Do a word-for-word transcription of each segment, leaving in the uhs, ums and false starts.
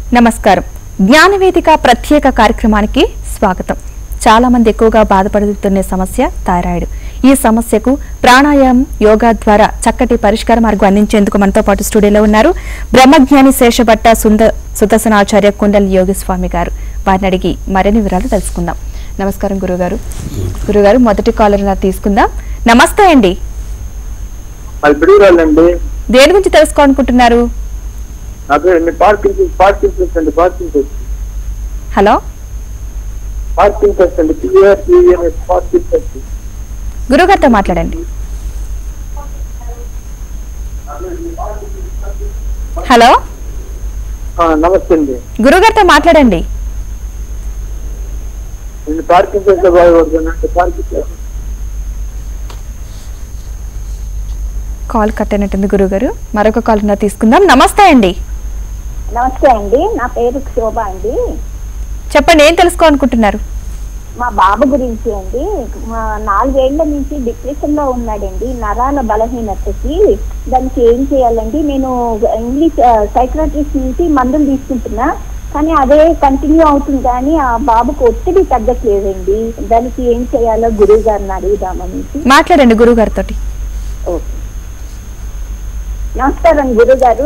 నమస్కారం. జ్ఞాన వేదిక ప్రత్యేక కార్యక్రమానికి స్వాగతం. చాలా మంది ఎక్కువగా బాధపడుతున్న సమస్య థైరాయిడ్. ఈ సమస్యకు ప్రాణాయామం, యోగా ద్వారా చక్కటి పరిష్కార మార్గం అందించేందుకు మనతో పాటు స్టూడియోలో ఉన్నారు బ్రహ్మజ్ఞాని శేషభట్ట సుదర్శనాచార్య కుండలి యోగి స్వామి గారు. వారిని అడిగి మరిన్ని వివరాలు తెలుసుకుందాం. నమస్కారం గురుగారు. గురుగారు, మొదటి కాలర్ తీసుకుందాం. నమస్తే అండి. దేని గురించి తెలుసుకోవాలనుకుంటున్నారు? హలో, గురుగారితో మాట్లాడండి. హలో, నమస్తే అండి. గురుగారితో మాట్లాడండి. కాల్ కట్ అయినట్టుంది గురుగారు. మరొక కాల్ తీసుకుందాం. నమస్తే అండి. నమస్తే అండి, నా పేరు శోభ అండి. చెప్పండి, ఏం తెలుసుకోవాలనుకుంటున్నారు? మా బాబు గురించి అండి. మా నాలుగేళ్ల నుంచి డిప్రెషన్ లో ఉన్నాడండి, నరాల బలహీనతకి. దానికి ఏం చేయాలండి? నేను ఇంగ్లీష్ సైక్రాట్రిస్ట్ నుంచి మందులు తీసుకుంటున్నా, కానీ అదే కంటిన్యూ అవుతుంది, కానీ ఆ బాబుకు ఒత్తిడి తగ్గట్లేదండి. దానికి ఏం చేయాలో గురువు గారిని అడుగుదామని. మాట్లాడండి గురువు గారితో. ఓకే, నమస్కారం గురువు గారు.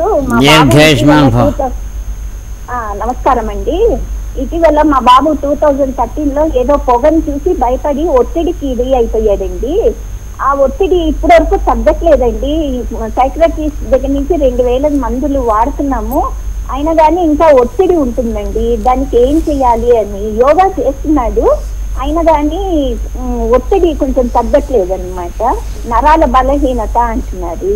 నమస్కారం అండి. ఇటీవల మా బాబు టూ థౌజండ్ థర్టీన్ లో ఏదో పొగను చూసి భయపడి ఒత్తిడికి ఇది అయిపోయాడండి. ఆ ఒత్తిడి ఇప్పటి వరకు తగ్గట్లేదండి. సైక్రటిస్ట్ దగ్గర నుంచి రెండు వేల మందులు వాడుతున్నాము, అయినా కానీ ఇంకా ఒత్తిడి ఉంటుందండి. దానికి ఏం చెయ్యాలి అని యోగా చేస్తున్నాడు, అయినా కానీ ఒత్తిడి కొంచెం తగ్గట్లేదు అనమాట. నరాల బలహీనత అంటున్నారు.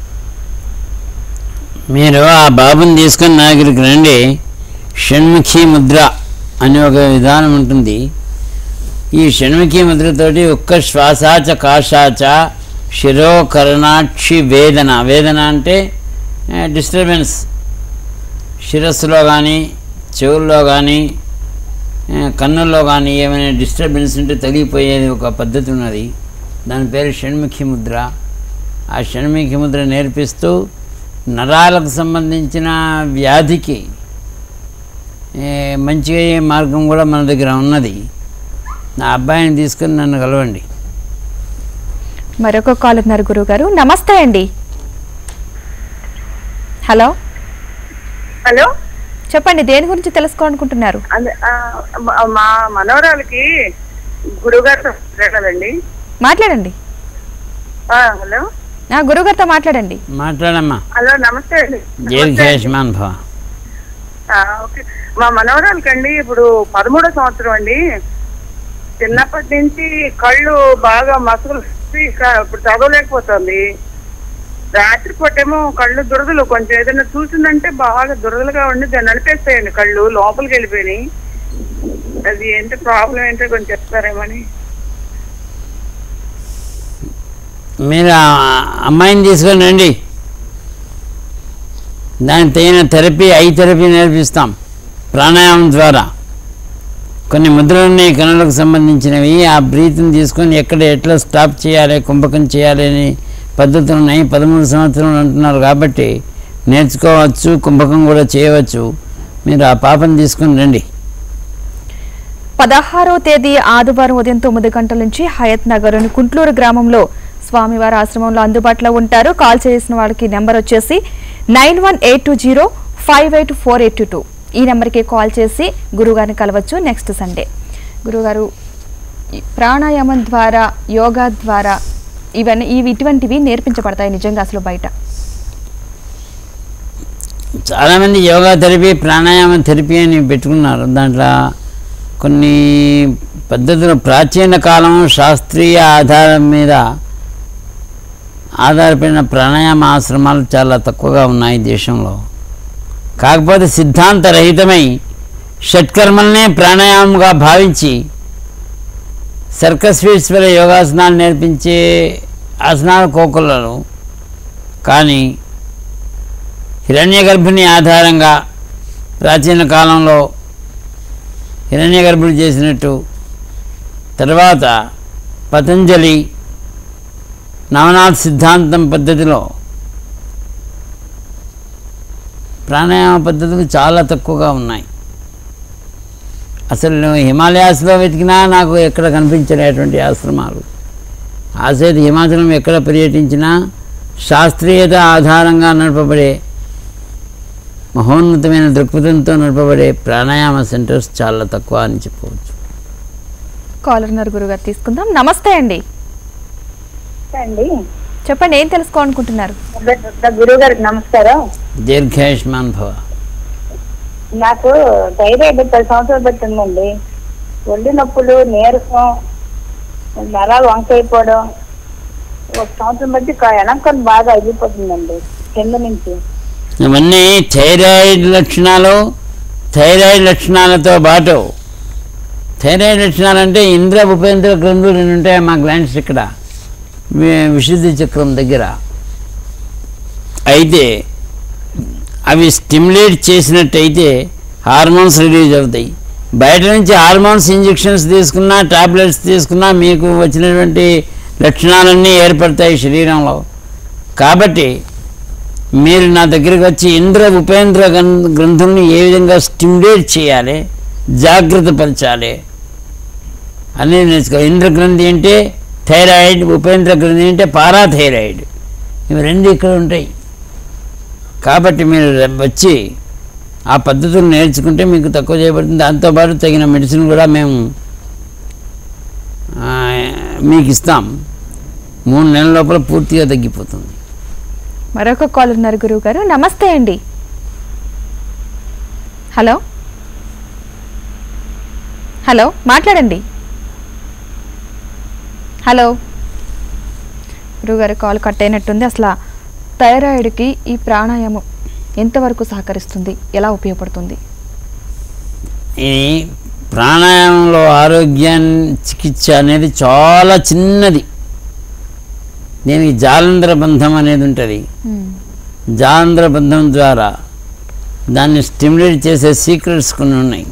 మీరు ఆ బాబుని తీసుకుని నా దగ్గరికి రండి. షణ్ముఖి ముద్ర అనే ఒక విధానం ఉంటుంది. ఈ షణ్ముఖి ముద్రతోటి ఒక్క శ్వాసాచ కాశాచ శిరోకరణాక్షి వేదన. వేదన అంటే డిస్టర్బెన్స్, శిరస్సులో కానీ చెవుల్లో కానీ కన్నుల్లో కానీ ఏమైనా డిస్టర్బెన్స్ ఉంటే తగిలిపోయేది ఒక పద్ధతి ఉన్నది. దాని పేరు షణ్ముఖి ముద్ర. ఆ షణ్ముఖి ముద్ర నేర్పిస్తూ నరాలకు సంబంధించిన వ్యాధికి మంచిగా అయ్యే మార్గం కూడా మన దగ్గర ఉన్నది. నా అబ్బాయిని తీసుకుని నన్ను కలవండి. మరొక కాల్ ఉన్నారు గురువు గారు. నమస్తే అండి. హలో హలో, చెప్పండి, దేని గురించి తెలుసుకోవాలనుకుంటున్నారు? మా మనవరాలకి గురుగారితో మాట్లాడాలండి. మాట్లాడండి. హలో, గురుగారితో మాట్లాడండి. మాట్లాడమ్మా. హలో, నమస్తే అండి. దీర్ఘాయుష్మాన్ భవ. ఓకే, మా మనవరాలకండి ఇప్పుడు పదమూడో సంవత్సరం అండి. చిన్నప్పటి నుంచి కళ్ళు బాగా మసలు, ఇప్పుడు చదవలేకపోతుంది. రాత్రిపూటేమో కళ్ళు దురదలు, కొంచెం ఏదైనా చూసిందంటే బాగా దురదలుగా ఉండి దాన్ని నడిపేస్తాయండి, కళ్ళు లోపలికి వెళ్ళిపోయినాయి. అది ఏంటో ప్రాబ్లం ఏంటో కొంచెం చెప్తారేమని. మీరు అమ్మాయిని తీసుకొని రండి. దానికి తగిన థెరపీ, ఐ థెరపీ నేర్పిస్తాం ప్రాణాయామం ద్వారా. కొన్ని ముద్రలు ఉన్నాయి కన్నులకు సంబంధించినవి. ఆ బ్రీత్ని తీసుకొని ఎక్కడ ఎట్లా స్టాప్ చేయాలి, కుంభకం చేయాలి అని పద్ధతులు ఉన్నాయి. పదమూడు సంవత్సరాలు అంటున్నారు కాబట్టి నేర్చుకోవచ్చు, కుంభకం కూడా చేయవచ్చు. మీరు ఆ పాపను తీసుకొని రండి. పదహారవ తేదీ ఆదివారం ఉదయం తొమ్మిది గంటల నుంచి హయత్ నగర్ కుంట్లూరు గ్రామంలో స్వామివారి ఆశ్రమంలో అందుబాటులో ఉంటారు. కాల్ చేసిన వాళ్ళకి నెంబర్ వచ్చేసి nine one eight two zero five eight four eight two. ఈ నెంబర్కి కాల్ చేసి గురుగారిని కలవచ్చు నెక్స్ట్ సండే. గురుగారు, ప్రాణాయామం ద్వారా, యోగా ద్వారా ఇవన్నీ ఇవి ఇటువంటివి నేర్పించబడతాయి నిజంగా అసలు బయట? చాలామంది యోగా థెరపీ, ప్రాణాయామ థెరపీ అని పెట్టుకున్నారు. దాంట్లో కొన్ని పద్ధతులు ప్రాచీన కాలం శాస్త్రీయ ఆధారం మీద ఆధారపడిన ప్రాణాయామ ఆశ్రమాలు చాలా తక్కువగా ఉన్నాయి దేశంలో. కాకపోతే సిద్ధాంతరహితమై షట్కర్మల్నే ప్రాణాయామంగా భావించి సర్కస్వీశ్వర యోగాసనాలు నేర్పించే ఆసనాల కోకులలో, కానీ హిరణ్య గర్భిణి ఆధారంగా ప్రాచీన కాలంలో హిరణ్య గర్భుడు చేసినట్టు, తర్వాత పతంజలి నవనాథ్ సిద్ధాంతం పద్ధతిలో ప్రాణాయామ పద్ధతులు చాలా తక్కువగా ఉన్నాయి. అసలు నువ్వు హిమాలయాస్లో వెతికినా నాకు ఎక్కడ కనిపించలేటువంటి ఆశ్రమాలు. ఆసేది హిమాచలం ఎక్కడ పర్యటించినా శాస్త్రీయత ఆధారంగా నడపబడే మహోన్నతమైన దృక్పథంతో నడపబడే ప్రాణాయామ సెంటర్స్ చాలా తక్కువ అని చెప్పవచ్చు. కాలర్ నర్ గురుగారు తీసుకుందాం. నమస్తే అండి. అండి చెప్పండి, ఏం తెలుసుకోవాలనుకుంటున్నారు? గురువు గారికి నమస్కారం. దీర్ఘాయుష్మాన్ భవ. నాకు థైరాయిడ్ పది సంవత్సరాలు పెట్టిందండి. ఒళ్ళు నొప్పులు, నీరసం, నర వంకైపోవడం, ఒక సంవత్సరం బట్టి వెనక్కని బాగా అయిపోతుందండి కింద నుంచి. ఇవన్నీ థైరాయిడ్ లక్షణాలు. థైరాయిడ్ లక్షణాలతో పాటు థైరాయిడ్ లక్షణాలు అంటే ఇంద్ర ఉపేంద్ర గ్రంథులు రెండు ఉంటాయి మా గ్లాండ్స్ ఇక్కడ విశుద్ధి చక్రం దగ్గర. అయితే అవి స్టిమ్యులేట్ చేసినట్టయితే హార్మోన్స్ రిలీజ్ అవుతాయి. బయట నుంచి హార్మోన్స్ ఇంజెక్షన్స్ తీసుకున్నా టాబ్లెట్స్ తీసుకున్నా మీకు వచ్చినటువంటి లక్షణాలన్నీ ఏర్పడతాయి శరీరంలో. కాబట్టి మీరు నా దగ్గరికి వచ్చి ఇంద్ర ఉపేంద్ర గ్రంథుల్ని ఏ విధంగా స్టిమ్యులేట్ చేయాలి, జాగ్రత్త పరచాలి అనేది నేర్చుకో. ఇంద్ర గ్రంథి అంటే థైరాయిడ్, ఉపేంద్ర గ్రంథి అంటే పారాథైరాయిడ్. ఇవి రెండు ఇక్కడ ఉంటాయి. కాబట్టి మీరు వచ్చి ఆ పద్ధతులు నేర్చుకుంటే మీకు తక్కువ చేయబడుతుంది. దాంతోపాటు తగిన మెడిసిన్ కూడా మేము మీకు ఇస్తాం. మూడు నెలల లోపల పూర్తిగా తగ్గిపోతుంది. మరొక కాల్ ఉన్నారు గురువు గారు. నమస్తే అండి. హలో హలో మాట్లాడండి. హలో గురువుగారు, కాల్ కట్ అయినట్టుంది. అసలు థైరాయిడ్కి ఈ ప్రాణాయామం ఎంతవరకు సహకరిస్తుంది, ఎలా ఉపయోగపడుతుంది? ఈ ప్రాణాయామంలో ఆరోగ్యాన్ని చికిత్స అనేది చాలా చిన్నది. దీనికి జాలంధ్ర బంధం అనేది ఉంటుంది. జాలంధ్ర బంధం ద్వారా దాన్ని స్టిమ్యులేట్ చేసే సీక్రెట్స్ కొన్ని ఉన్నాయి.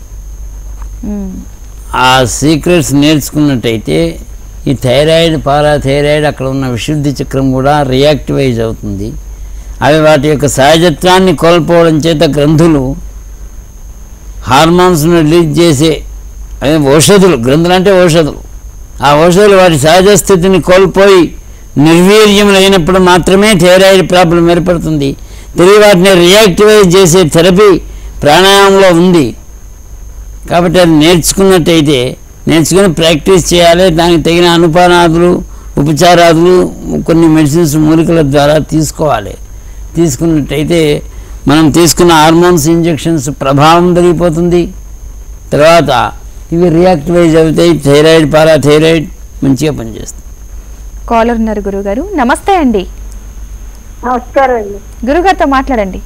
ఆ సీక్రెట్స్ నేర్చుకున్నట్టయితే ఈ థైరాయిడ్, పారాథైరాయిడ్, అక్కడ ఉన్న విశుద్ధి చక్రం కూడా రియాక్టివైజ్ అవుతుంది. అవి వాటి యొక్క సహజత్వాన్ని కోల్పోవడం చేత గ్రంథులు హార్మోన్స్ను రిలీజ్ చేసే అదే ఔషధులు, గ్రంథులు అంటే ఔషధులు, ఆ ఔషధులు వాటి సహజ స్థితిని కోల్పోయి నిర్వీర్యములు అయినప్పుడు మాత్రమే థైరాయిడ్ ప్రాబ్లం ఏర్పడుతుంది. తిరిగి వాటిని రియాక్టివైజ్ చేసే థెరపీ ప్రాణాయామంలో ఉంది. కాబట్టి అది నేర్చుకున్నట్టయితే నేర్చుకుని ప్రాక్టీస్ చేయాలి. దానికి తగిన అనుపానాదులు, ఉపచారాదులు, కొన్ని మెడిసిన్స్ మూలికల ద్వారా తీసుకోవాలి. తీసుకున్నట్టయితే మనం తీసుకున్న హార్మోన్స్ ఇంజెక్షన్స్ ప్రభావం తగ్గిపోతుంది. తర్వాత ఇవి రియాక్టివైజ్ అవుతాయి. థైరాయిడ్, పారాథైరాయిడ్ మంచిగా పనిచేస్తుంది. కాలర్ ఉన్నారు గురువు గారు. నమస్తే అండి. నమస్కారం అండి. గురుగారితో మాట్లాడండి.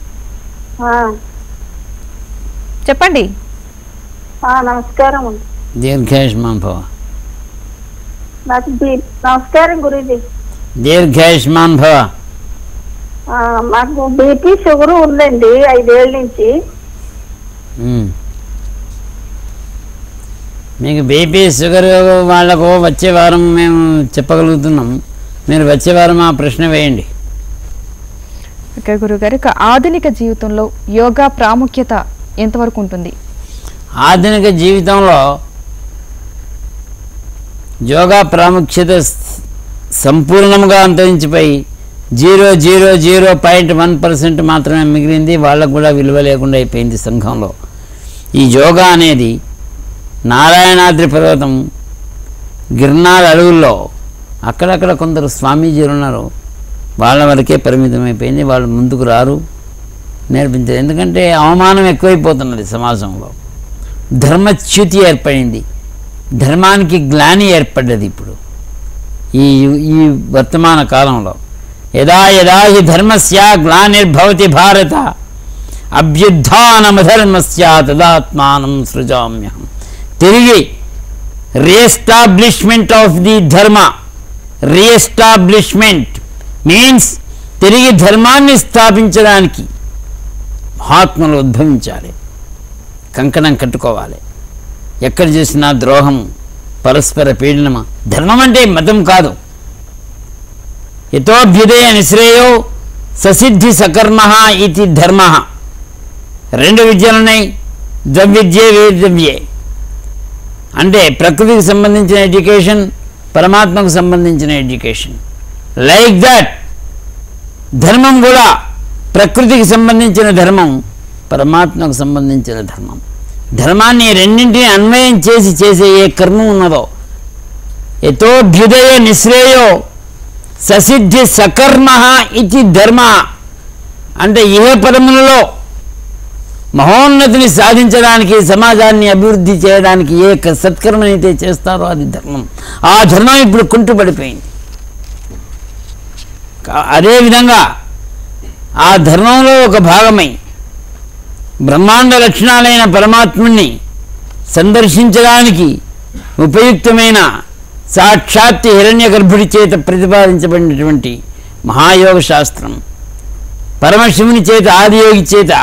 చెప్పండి. నమస్కారం అండి. దీర్ఘాయుష్మాన్ భవ. నాకు నమస్కారం గురూజీ. దీర్ఘాయుష్మాన్ భవ. మాకు బీపీ షుగర్ ఉందండి ఐదేళ్ళ నుంచి. మీకు బీపీ షుగర్ వాళ్ళకు వచ్చే వారం మేము చెప్పగలుగుతున్నాం. మీరు వచ్చే వారం ఆ ప్రశ్న వేయండి. ఓకే గురుగారు, ఇక ఆధునిక జీవితంలో యోగా ప్రాముఖ్యత ఎంతవరకు ఉంటుంది? ఆధునిక జీవితంలో యోగా ప్రాముఖ్యత సంపూర్ణంగా అంతరించిపోయి zero zero zero point one percent మాత్రమే మిగిలింది. వాళ్ళకు కూడా విలువ లేకుండా అయిపోయింది సంఘంలో. ఈ యోగా అనేది నారాయణాద్రి పర్వతం, గిర్నార్ అడవుల్లో అక్కడక్కడ కొందరు స్వామీజీలు ఉన్నారు. వాళ్ళ వరకే పరిమితమైపోయింది. వాళ్ళు ముందుకు రారు, నేర్పించారు. ఎందుకంటే అవమానం ఎక్కువైపోతున్నది సమాజంలో. ధర్మచ్యుతి ఏర్పడింది, ధర్మానికి గ్లాని ఏర్పడ్డది ఇప్పుడు ఈ ఈ వర్తమాన కాలంలో. యదా యదా హి ధర్మస్య గ్లానిర్భవతి భారత అభ్యుత్థానమధర్మస్య తదాత్మానం సృజామ్యహం. తిరిగి reestablishment of the dharma. Reestablishment means తిరిగి ధర్మాన్ని స్థాపించడానికి మహాత్ములు ఉద్భవించాలి, కంకణం కట్టుకోవాలి. ఎక్కడ చేసినా ద్రోహం, పరస్పర పీడనమ. ధర్మం అంటే మతం కాదు. యతోభ్యుదయ నిశ్రేయో ససిద్ధి సకర్మ ఇది ధర్మ. రెండు విద్యలు ఉన్నాయి, ద్రవిద్యే వేదవ్యే. అంటే ప్రకృతికి సంబంధించిన ఎడ్యుకేషన్, పరమాత్మకు సంబంధించిన ఎడ్యుకేషన్. లైక్ దట్ ధర్మం కూడా ప్రకృతికి సంబంధించిన ధర్మం, పరమాత్మకు సంబంధించిన ధర్మం. ధర్మాన్ని రెండింటిని అన్వయం చేసి చేసే ఏ కర్మం ఉన్నదో, యతోభ్యుదయ నిశ్రేయో ససిద్ధి సకర్మ ఇది ధర్మ. అంటే ఇహ పరములలో మహోన్నతిని సాధించడానికి, సమాజాన్ని అభివృద్ధి చేయడానికి ఏ సత్కర్మనైతే చేస్తారో అది ధర్మం. ఆ ధర్మం ఇప్పుడు కుంటుపడిపోయింది. అదేవిధంగా ఆ ధర్మంలో ఒక భాగమై బ్రహ్మాండ లక్షణాలైన పరమాత్ముని సందర్శించడానికి ఉపయుక్తమైన సాక్షాత్ హిరణ్య గర్భుడి చేత ప్రతిపాదించబడినటువంటి మహాయోగ శాస్త్రం, పరమశివుని చేత ఆదియోగి చేత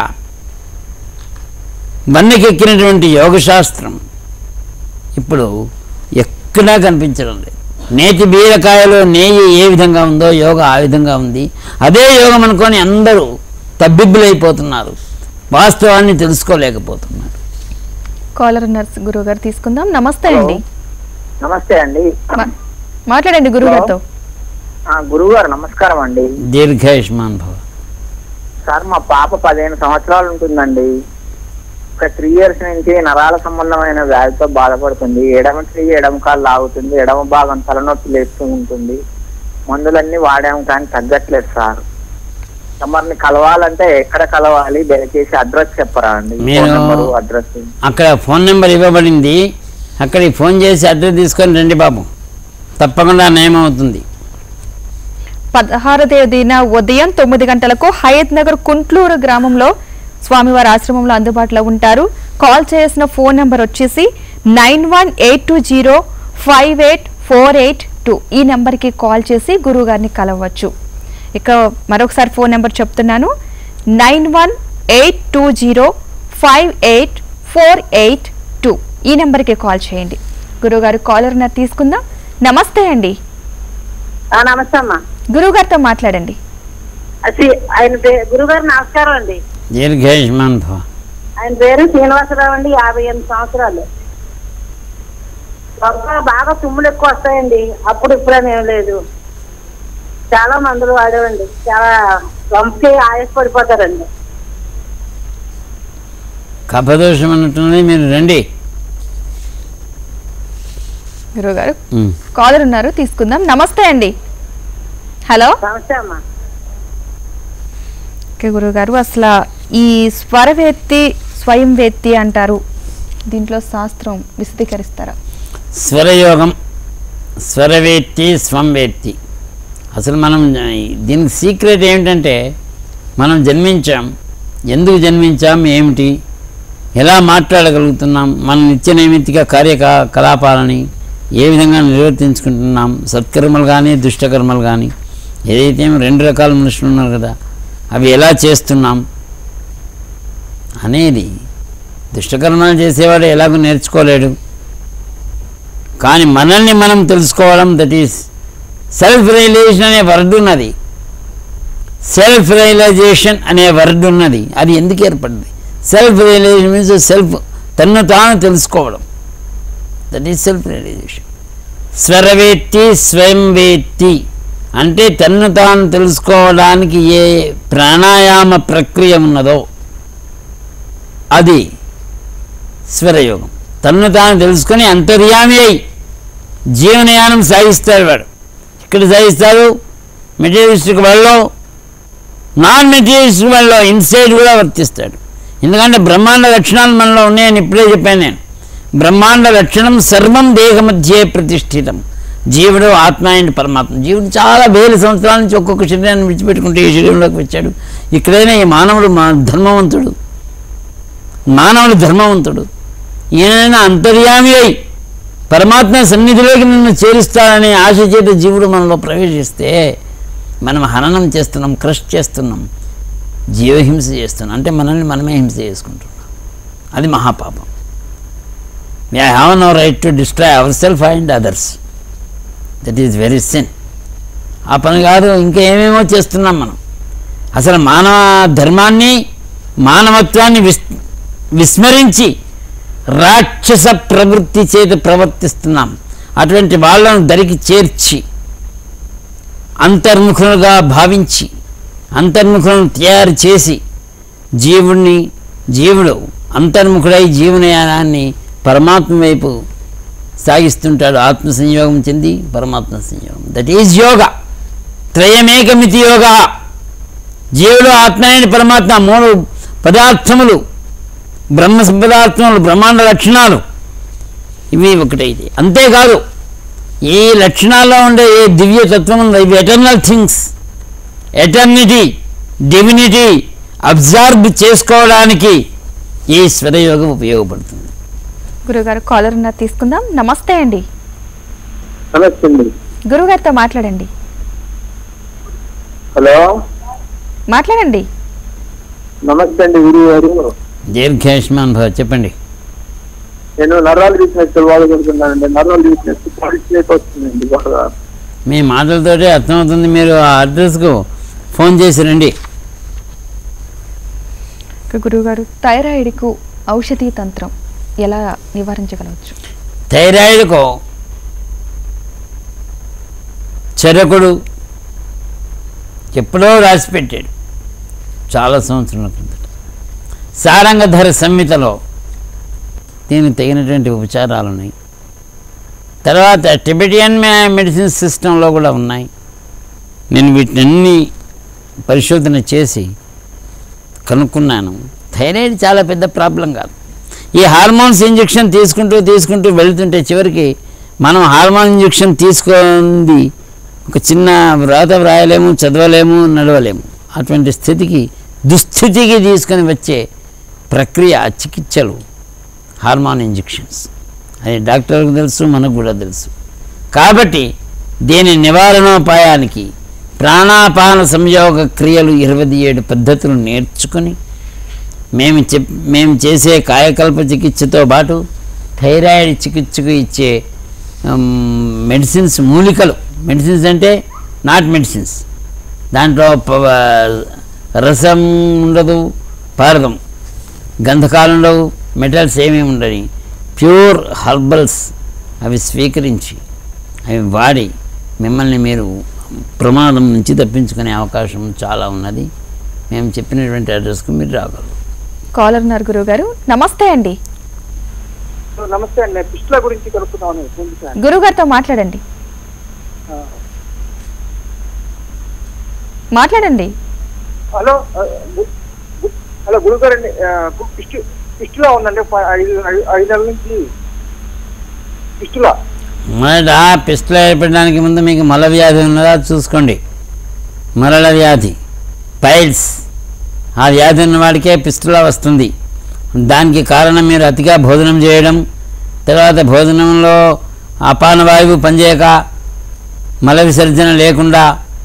వన్నెకెక్కినటువంటి యోగశాస్త్రం ఇప్పుడు ఎక్కడా కనిపించడం లేదు. నేతి బీరకాయలో నెయ్యి ఏ విధంగా ఉందో యోగ ఆ విధంగా ఉంది. అదే యోగం అనుకొని అందరూ తబ్బిబ్బులైపోతున్నారు, వాస్తవాన్ని తెలుసుకోలేకపోతున్నారు. కాలర్ నర్స్ గురువు గారు తీసుకుందాం. నమస్తే అండి. నమస్తే అండి. మాట్లాడండి గురువు గారితో. గురువు గారు నమస్కారం అండి. దీర్ఘాయుష్మాన్ భవ. సార్ మా పాప పదిహేను సంవత్సరాలు ఉంటుందండి. ఒక త్రీ ఇయర్స్ నుంచి నరాల సంబంధమైన వ్యాధితో బాధపడుతుంది. ఎడమ చెయ్యి ఎడమ కాలు లాగుతుంది, ఎడమ భాగం తలనొప్పి లేస్తూ ఉంటుంది. మందులన్నీ వాడాము కానీ తగ్గట్లేదు సార్. తమరిని కలవాలంటే ఎక్కడ కలవాలి, దయచేసి అడ్రస్ చెప్పరా అండి? మీరు అడ్రస్ అక్కడ ఫోన్ నెంబర్ ఇవ్వబడింది, అక్కడికి ఫోన్ చేసి అడ్రస్ తీసుకొని రండి బాబు, తప్పకుండా నయం అవుతుంది. పదహారు తేదీన ఉదయం తొమ్మిది గంటలకు హయత్ నగర్ కుంట్లూరు గ్రామంలో స్వామివారి ఆశ్రమంలో అందుబాటులో ఉంటారు. కాల్ చేసిన ఫోన్ నెంబర్ వచ్చేసి nine one eight two zero five eight four eight two. ఈ నెంబర్కి కాల్ చేసి గురువు గారిని కలవచ్చు. ఇక మరొకసారి ఫోన్ నెంబర్ చెప్తున్నాను, nine one eight two zero five eight four eight two. ఈ నెంబర్కి కాల్ చేయండి. గురువు గారు కాలర్ తీసుకుందాం. నమస్తే అండి. నమస్తే అమ్మా. గురువు గారితో మాట్లాడండి. ఆయన గురుగారు నమస్కారం అండి. దీర్ఘాయుష్మాన్ భవ. ఆయన పేరు శ్రీనివాసరావు అండి, యాభై ఎనిమిది సంవత్సరాలు. బాగా తుమ్ములు ఎక్కువ వస్తాయండి, అప్పుడు ఇప్పుడని ఏం లేదు. చాలా మందులు వాడేవండి, చాలా వంశీ ఆయాస పడిపోతారండి. కఫదోషం అన్నట్టున్నది, మీరు రండి. గురువు గారు కాలర్ ఉన్నారు, తీసుకుందాం. నమస్తే అండి. హలో. నమస్తే అమ్మా. ఓకే గురువు గారు, అసలు ఈ స్వరవేత్తి స్వయం వేత్తి అంటారు, దీంట్లో శాస్త్రం విశదీకరిస్తారా? స్వరయోగం, స్వరవేత్తి, స్వంవేత్తి. అసలు మనం దీనికి సీక్రెట్ ఏమిటంటే, మనం జన్మించాం, ఎందుకు జన్మించాం, ఏమిటి, ఎలా మాట్లాడగలుగుతున్నాం, మన నిత్య నైమిత్తిక కార్యకలాపాలని ఏ విధంగా నిర్వర్తించుకుంటున్నాం, సత్కర్మలు కానీ దుష్టకర్మలు కానీ, ఏదైతే రెండు రకాల మనుషులు ఉన్నారు కదా, అవి ఎలా చేస్తున్నాం అనేది. దుష్టకర్మలు చేసేవాడు ఎలాగో నేర్చుకోలేడు, కానీ మనల్ని మనం తెలుసుకోవడం, దట్ ఈస్ సెల్ఫ్ రియలైజేషన్ అనే వర్డ్ ఉన్నది. సెల్ఫ్ రియలైజేషన్ అనే వర్డ్ ఉన్నది, అది ఎందుకు ఏర్పడింది? సెల్ఫ్ రియలైజేషన్ మీన్స్ సెల్ఫ్, తన్ను తాను తెలుసుకోవడం, దట్ ఈస్ సెల్ఫ్ రియలైజేషన్. స్వరవేత్తి స్వయం వేత్తి అంటే తన్ను తాను తెలుసుకోవడానికి ఏ ప్రాణాయామ ప్రక్రియ ఉన్నదో అది స్వరయోగం. తన్ను తాను తెలుసుకొని అంతర్యామి అయి జీవనయానం సాగిస్తాడు వాడు. ఇక్కడ సాగిస్తాడు మెటీరియలిస్టిక్ వరల్డ్లో, నాన్ మెటీరియలిస్టిక్ వరల్డ్లో, ఇన్సైడ్ కూడా వర్తిస్తాడు. ఎందుకంటే బ్రహ్మాండ లక్షణాలు మనలో ఉన్నాయని ఇప్పుడే చెప్పాను నేను. బ్రహ్మాండ లక్షణం సర్వం దేహ మధ్యే ప్రతిష్ఠితం. జీవుడు ఆత్మ అండ్ పరమాత్మ. జీవుడు చాలా వేల సంవత్సరాల నుంచి ఒక్కొక్క శరీరాన్ని విడిచిపెట్టుకుంటే ఈ శరీరంలోకి వచ్చాడు. ఇక్కడైనా ఈ మానవుడు మా ధర్మవంతుడు, మానవుడు ధర్మవంతుడు. ఈయనైనా అంతర్యామి అయి పరమాత్మ సన్నిధిలోకి నిన్ను చేరుస్తాడనే ఆశ చేత జీవుడు మనలో ప్రవేశిస్తే మనం హననం చేస్తున్నాం, క్రష్ చేస్తున్నాం, జీవహింస చేస్తున్నాం. అంటే మనల్ని మనమే హింస చేసుకుంటున్నాం. అది మహాపాపం. We have no right to destroy our self and others. That is very sin. ఆ పని కాదు, ఇంకా ఏమేమో చేస్తున్నాం మనం. అసలు మానవ ధర్మాన్ని మానవత్వాన్ని విస్ విస్మరించి రాక్షస ప్రవృత్తి చేత ప్రవర్తిస్తున్నాం. అటువంటి వాళ్ళను దరికి చేర్చి అంతర్ముఖులుగా భావించి అంతర్ముఖులను తయారు చేసి జీవుణ్ణి జీవుడు అంతర్ముఖుడై జీవనయానాన్ని పరమాత్మ వైపు సాగిస్తుంటాడు. ఆత్మ సంయోగం చెంది పరమాత్మ సంయోగం, దట్ ఈజ్ యోగ. త్రయమేకమితి యోగ. జీవుడు ఆత్మ అయిన పరమాత్మ మూడు పదార్థములు, బ్రహ్మ పదార్థములు, బ్రహ్మాండ లక్షణాలు, ఇవి ఒకటైతే. అంతేకాదు ఈ లక్షణాల్లో ఉండే ఏ దివ్య తత్వం ఉందో ఇవి eternal things, eternity, divinity observe చేసుకోవడానికి ఈ స్వరయోగం ఉపయోగపడుతుంది. గురుగారు కాలర్ ఉన్నారు, తీసుకుందాం. నమస్తే అండి. నమస్తే అండి. గురుగారితో మాట్లాడండి. హలో, మాట్లాడండి. నమస్తే అండి గురువు గారు. దీర్ఘాయుష్మాన్ భవ. చెప్పండి. నేను నరాలు వీక్నెస్ బాధపడుతున్నానండి. నరాలు వీక్నెస్ పాలిసినేట్ వస్తుందండి బాగా. మీ మాటలతోటే అర్థమవుతుంది. మీరు ఆ అడ్రస్కు ఫోన్ చేసి రండి. గురుగారు, థైరాయిడ్కు ఔషధీ తంత్రం ఎలా నివారించగలవచ్చు? థైరాయిడ్కు చరకుడు ఎప్పుడో రాసిపెట్టాడు, చాలా సంవత్సరాల కిందట. సారంగధర సంహితలో దీనికి తగినటువంటి ఉపచారాలు ఉన్నాయి. తర్వాత టిబెటియన్ మెడిసిన్ సిస్టంలో కూడా ఉన్నాయి. నేను వీటిని పరిశోధన చేసి కనుక్కున్నాను. థైరాయిడ్ చాలా పెద్ద ప్రాబ్లం కాదు. ఈ హార్మోన్స్ ఇంజెక్షన్ తీసుకుంటూ తీసుకుంటూ వెళుతుంటే చివరికి మనం హార్మోన్ ఇంజెక్షన్ తీసుకుంది ఒక చిన్న వ్రాత వ్రాయలేము, చదవలేము, నడవలేము. అటువంటి స్థితికి దుస్థితికి తీసుకొని వచ్చే ప్రక్రియ చికిత్సలు హార్మోన్ ఇంజెక్షన్స్. అది డాక్టర్కి తెలుసు, మనకు కూడా తెలుసు. కాబట్టి దీని నివారణోపాయానికి ప్రాణాపాన సంయోగ క్రియలు ఇరవై ఏడు పద్ధతులు నేర్చుకొని మేము చెప్ మేము చేసే కాయకల్ప చికిత్సతో పాటు థైరాయిడ్ చికిత్సకు ఇచ్చే మెడిసిన్స్, మూలికలు. మెడిసిన్స్ అంటే నాట్ మెడిసిన్స్, దాంట్లో రసం ఉండదు, పారదం, గంధకాలు ఉండవు, మెటల్స్ ఏమీ ఉండని ప్యూర్ హర్బల్స్ అవి స్వీకరించి అవి వాడి మిమ్మల్ని మీరు ప్రమాదం నుంచి తప్పించుకునే అవకాశం చాలా ఉన్నది. మేము చెప్పినటువంటి అడ్రస్కు మీరు రాగలరు. కాలర్ ఉన్నారు గురుగారు. నమస్తే అండి. నమస్తే అండి. పిస్టుల గురించి కలుపుతాను. గురుగారితో మాట్లాడండి. మాట్లాడండి. హలో హలో గురుగారు అండి. పిస్టు పిస్టులా ఉందండి. ఐదు ఐదు నెలల నుంచి పిస్టులా. మొదట పిస్టుల ఏర్పడడానికి ముందు మీకు మల వ్యాధి ఉన్నదా చూసుకోండి. మరల వ్యాధి, పైల్స్, ఆ వ్యాధి ఉన్న వాడికే పిస్టులా వస్తుంది. దానికి కారణం మీరు అతిగా భోజనం చేయడం, తర్వాత భోజనంలో అపాన వాయువు పనిచేయక, మల విసర్జన లేకుండా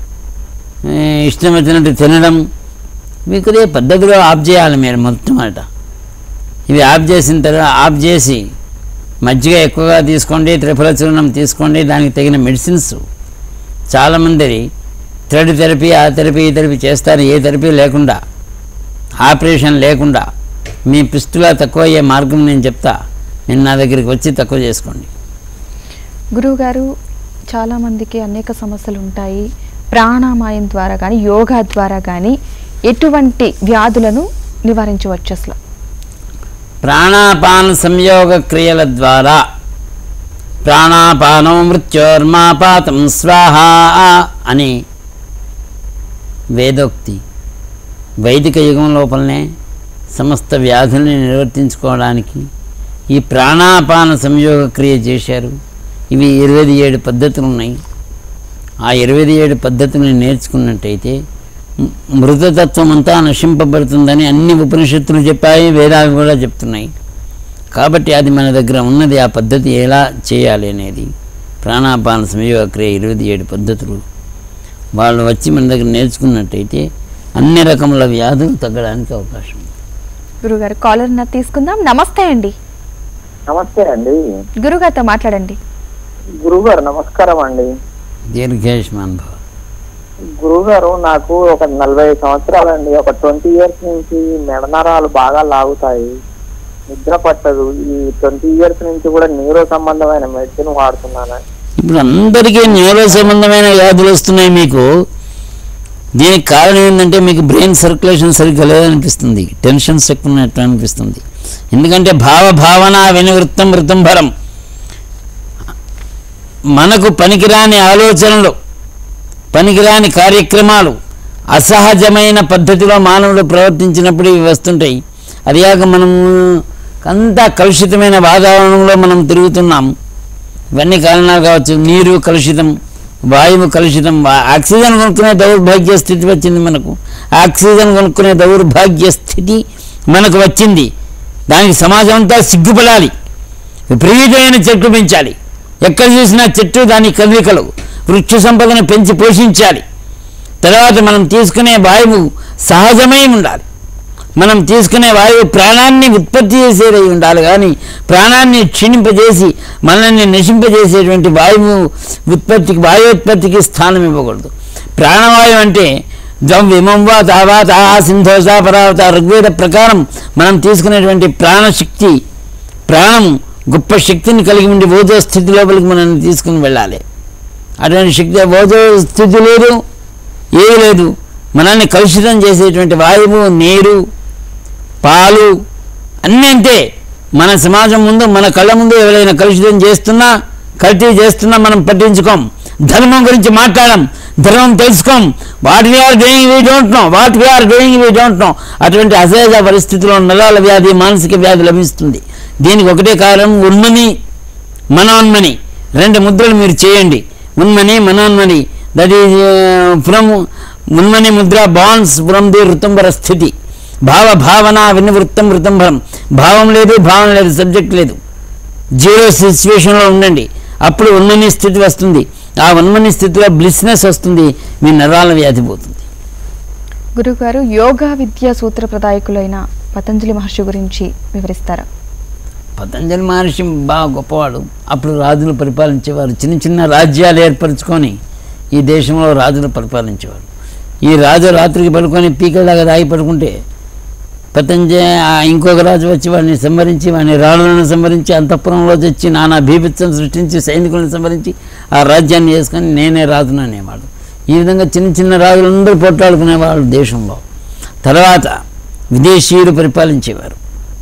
ఇష్టం వచ్చినట్టు తినడం. మీకు ఇదే పద్ధతిలో ఆఫ్ చేయాలి మీరు మొట్టమొదట. ఇవి ఆఫ్ చేసిన తర్వాత ఆఫ్ చేసి మజ్జిగ ఎక్కువగా తీసుకోండి, త్రిఫల చూర్ణం తీసుకోండి. దానికి తగిన మెడిసిన్స్ చాలామంది థ్రెడ్ థెరపీ, ఆ థెరపీ, ఈ థెరపీ చేస్తారు. ఏ థెరపీ లేకుండా, ఆపరేషన్ లేకుండా మీ పిస్టులా తక్కువ అయ్యే మార్గం నేను చెప్తా. నేను నా దగ్గరికి వచ్చి తక్కువ చేసుకోండి. గురువుగారు, చాలామందికి అనేక సమస్యలు ఉంటాయి. ప్రాణాయామం ద్వారా కానీ యోగా ద్వారా కానీ ఎటువంటి వ్యాధులను నివారించవచ్చు? అసలు ప్రాణాపాన సంయోగ క్రియల ద్వారా ప్రాణాపానం మృత్యోర్మాపాతం స్వాహ అని వేదోక్తి. వైదిక యుగం లోపలనే సమస్త వ్యాధుల్ని నిర్వర్తించుకోవడానికి ఈ ప్రాణాపాన సంయోగ క్రియ చేశారు. ఇవి ఇరవై ఏడు పద్ధతులు ఉన్నాయి. ఆ ఇరవై ఏడు పద్ధతులను నేర్చుకున్నట్టయితే మృతతత్వం అంతా నశింపబడుతుందని అన్ని ఉపనిషత్తులు చెప్పాయి, వేదాలు కూడా చెప్తున్నాయి. కాబట్టి అది మన దగ్గర ఉన్నది. ఆ పద్ధతి ఎలా చేయాలి అనేది ప్రాణాపాన సంయోగ క్రియ ఇరవై ఏడు పద్ధతులు వాళ్ళు వచ్చి మన దగ్గర నేర్చుకున్నట్టయితే అన్ని రకముల వ్యాధులు తగ్గడానికి అవకాశం ఉంది. గురుగారు కాలర్ తీసుకుందాం. నమస్తే అండి. నమస్తే అండి. గురుగారితో మాట్లాడండి. గురుగారు నమస్కారం అండి. దీర్ఘాయుష్మాన్ భవ. గురువు గారు నాకు ఒక నలభై సంవత్సరాలండి, ఒక ట్వంటీ ఇయర్స్ నుంచి మెడనరాలు బాగా లాగుతాయి, నిద్ర పట్టదు. ఈ ట్వంటీ ఇయర్స్ నుంచి కూడా న్యూరో సంబంధమైన మెడిసిన్ వాడుతున్నాను. ఇప్పుడు అందరికీ న్యూరో సంబంధమైన వ్యాధులు వస్తున్నాయి మీకు. దీనికి కారణం ఏంటంటే మీకు బ్రెయిన్ సర్క్యులేషన్ సరిగ్గా లేదనిపిస్తుంది, టెన్షన్స్ ఎక్కువ ఉన్నట్టు అనిపిస్తుంది. ఎందుకంటే భావ భావన వినివృత్తం వృతంభరం, మనకు పనికిరాని ఆలోచనలు, పనికిరాని కార్యక్రమాలు, అసహజమైన పద్ధతిలో మానవుడు ప్రవర్తించినప్పుడు ఇవి వస్తుంటాయి. అదిగాక మనము అంతా కలుషితమైన వాతావరణంలో మనం తిరుగుతున్నాం. ఇవన్నీ కారణాలు కావచ్చు. నీరు కలుషితం, వాయువు కలుషితం, ఆక్సిజన్ కొనుక్కునే దౌర్భాగ్య స్థితి వచ్చింది మనకు. ఆక్సిజన్ కొనుక్కునే దౌర్భాగ్య స్థితి మనకు వచ్చింది. దానికి సమాజం అంతా సిగ్గుపడాలి. విపరీతమైన చెట్లు పెంచాలి, ఎక్కడ చూసినా చెట్టు, దాని కదలికలు, వృక్ష సంపదను పెంచి పోషించాలి. తర్వాత మనం తీసుకునే వాయువు సహజమై ఉండాలి. మనం తీసుకునే వాయువు ప్రాణాన్ని ఉత్పత్తి చేసేదై ఉండాలి, కానీ ప్రాణాన్ని క్షీణింపజేసి మనల్ని నశింపజేసేటువంటి వాయువు ఉత్పత్తికి, వాయుత్పత్తికి స్థానం ఇవ్వకూడదు. ప్రాణవాయువు అంటే ద్రవ్యమం వా తావా తాహా సింధోసా పరావత ఋగ్వేద ప్రకారం మనం తీసుకునేటువంటి ప్రాణశక్తి, ప్రాణం గొప్ప శక్తిని కలిగి ఉండి ఓజో స్థితి లోపలికి మనల్ని తీసుకుని వెళ్ళాలి. అటువంటి శక్తి ఓజో స్థితి లేదు, ఏది లేదు. మనల్ని కలుషితం చేసేటువంటి వాయువు, నీరు, పాలు అన్నీ అంతే. మన సమాజం ముందు, మన కళ్ళ ముందు ఎవరైనా కలుషితం చేస్తున్నా, కల్తీ చేస్తున్నా మనం పట్టించుకోం. ధర్మం గురించి మాట్లాడడం, ధర్మం తెలుసుకోం. What we are doing we don't know, what we are doing we don't know. అటువంటి అసహజ పరిస్థితిలో నరాల వ్యాధి, మానసిక వ్యాధి లభిస్తుంది. దీనికి ఒకటే కారణం ఉన్మని, మనోన్మని. రెండు ముద్రలు మీరు చేయండి, ఉన్మని, మనోన్మని. That is from unmani mudra bonds from the ఋతంబర స్థితి. భావ భావన వినివృత్తం ఋతంబరం. భావం లేదు, భావన లేదు, సబ్జెక్ట్ లేదు, జీరో సిచ్యువేషన్లో ఉండండి. అప్పుడు ఉన్మని స్థితి వస్తుంది. ఆ ఉన్మని స్థితిలో బ్లిస్నెస్ వస్తుంది, మీ నరాల వ్యాధి పోతుంది. గురుగారు, యోగా విద్యా సూత్ర ప్రదాయకులైన పతంజలి మహర్షి గురించి వివరిస్తారా? పతంజలి మహర్షి బాగా గొప్పవాడు. అప్పుడు రాజులు పరిపాలించేవారు. చిన్న చిన్న రాజ్యాలు ఏర్పరచుకొని ఈ దేశంలో రాజులు పరిపాలించేవారు. ఈ రాజు రాత్రికి పడుకొని పీకలాగా దాగి పడుకుంటే పతంజలి ఇంకొక రాజు వచ్చి వాడిని సంహరించి, వాడిని రాళ్ళను సంహరించి, అంతఃపురంలో తెచ్చి నానా భీభిత్సం సృష్టించి, సైనికులను సంహరించి ఆ రాజ్యాన్ని చేసుకొని నేనే రాజును అనేవాడు. ఈ విధంగా చిన్న చిన్న రాజులందరూ పోట్లాడుకునేవాళ్ళు దేశంలో. తర్వాత విదేశీయులు పరిపాలించేవారు.